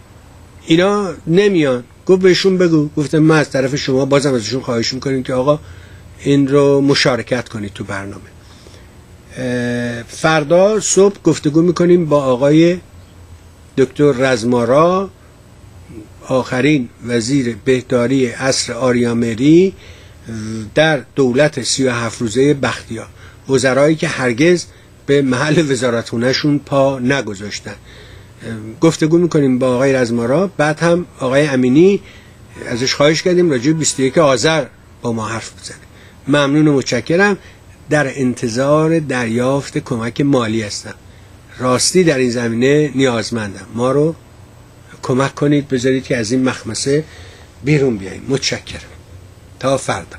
اینا نمیان. گفت بهشون بگو. گفتم من از طرف شما بازم ازشون خواهش میکنیم که آقا این رو مشارکت کنید تو برنامه. فردا صبح گفتگو میکنیم با آقای دکتر رزمارا، آخرین وزیر بهداری عصر آریامری در دولت سی و هفت روزه بختیار، وزرایی که هرگز به محل وزارتخونه‌شون پا نگذاشتن. گفتگو میکنیم با آقای رزمارا. بعد هم آقای امینی ازش خواهش کردیم راجع به بیست و یک آذر با ما حرف بزنه. ممنون و متشکرم. در انتظار دریافت کمک مالی هستم. راستی در این زمینه نیازمندم. ما رو کمک کنید، بذارید که از این مخمسه بیرون بیاییم. متشکرم. تا فردا.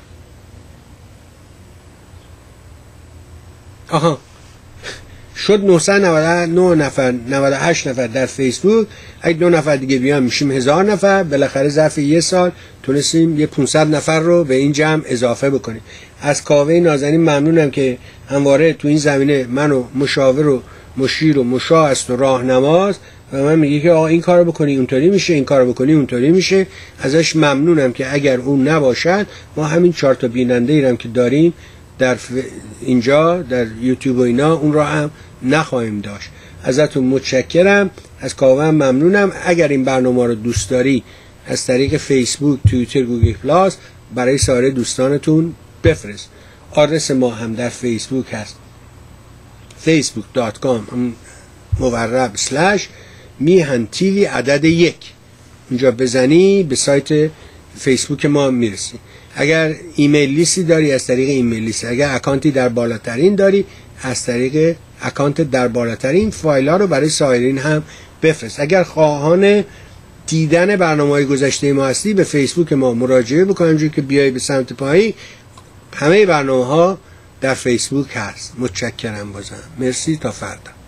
آها، شد نهصد و نود و نه نفر، نود و هشت نفر در فیسبوک. اگه دو نفر دیگه بیان میشیم هزار نفر. بالاخره ظرف یه سال تونستیم یه پانصد نفر رو به این جمع اضافه بکنیم. از کاوه نازنین ممنونم که همواره تو این زمینه منو مشاور و مشیر و مشا است و راهنماست و من میگه که آقا این کارو بکنی اونطوری میشه، این کارو بکنی اونطوری میشه. ازش ممنونم که اگر اون نباشد ما همین چهار تا بیننده ایرم که داریم در اینجا در یوتیوب و اینا اون را هم نخواهیم داشت. ازتون متشکرم. از کاوه هم ممنونم. اگر این برنامه رو دوست داری از طریق فیسبوک، توییتر، گوگل پلاس برای سایر دوستانتون بفرست. آدرس ما هم در فیسبوک هست فیسبوک دات کام مورب سلش میهن تیوی عدد یک. اینجا بزنی به سایت فیسبوک ما میرسی. اگر ایمیل لیستی داری از طریق ایمیل لیست، اگر اکانتی در بالاترین داری از طریق اکانت در بالاترین. فایل ها رو برای سایرین هم بفرست. اگر خواهان دیدن برنامه‌های گذشته ما هستی به فیسبوک ما مراجعه بکن. همونجوری که بیای به سمت پایین همه برنامه ها در فیسبوک هست. متشکرم بازم. مرسی. تا فردا.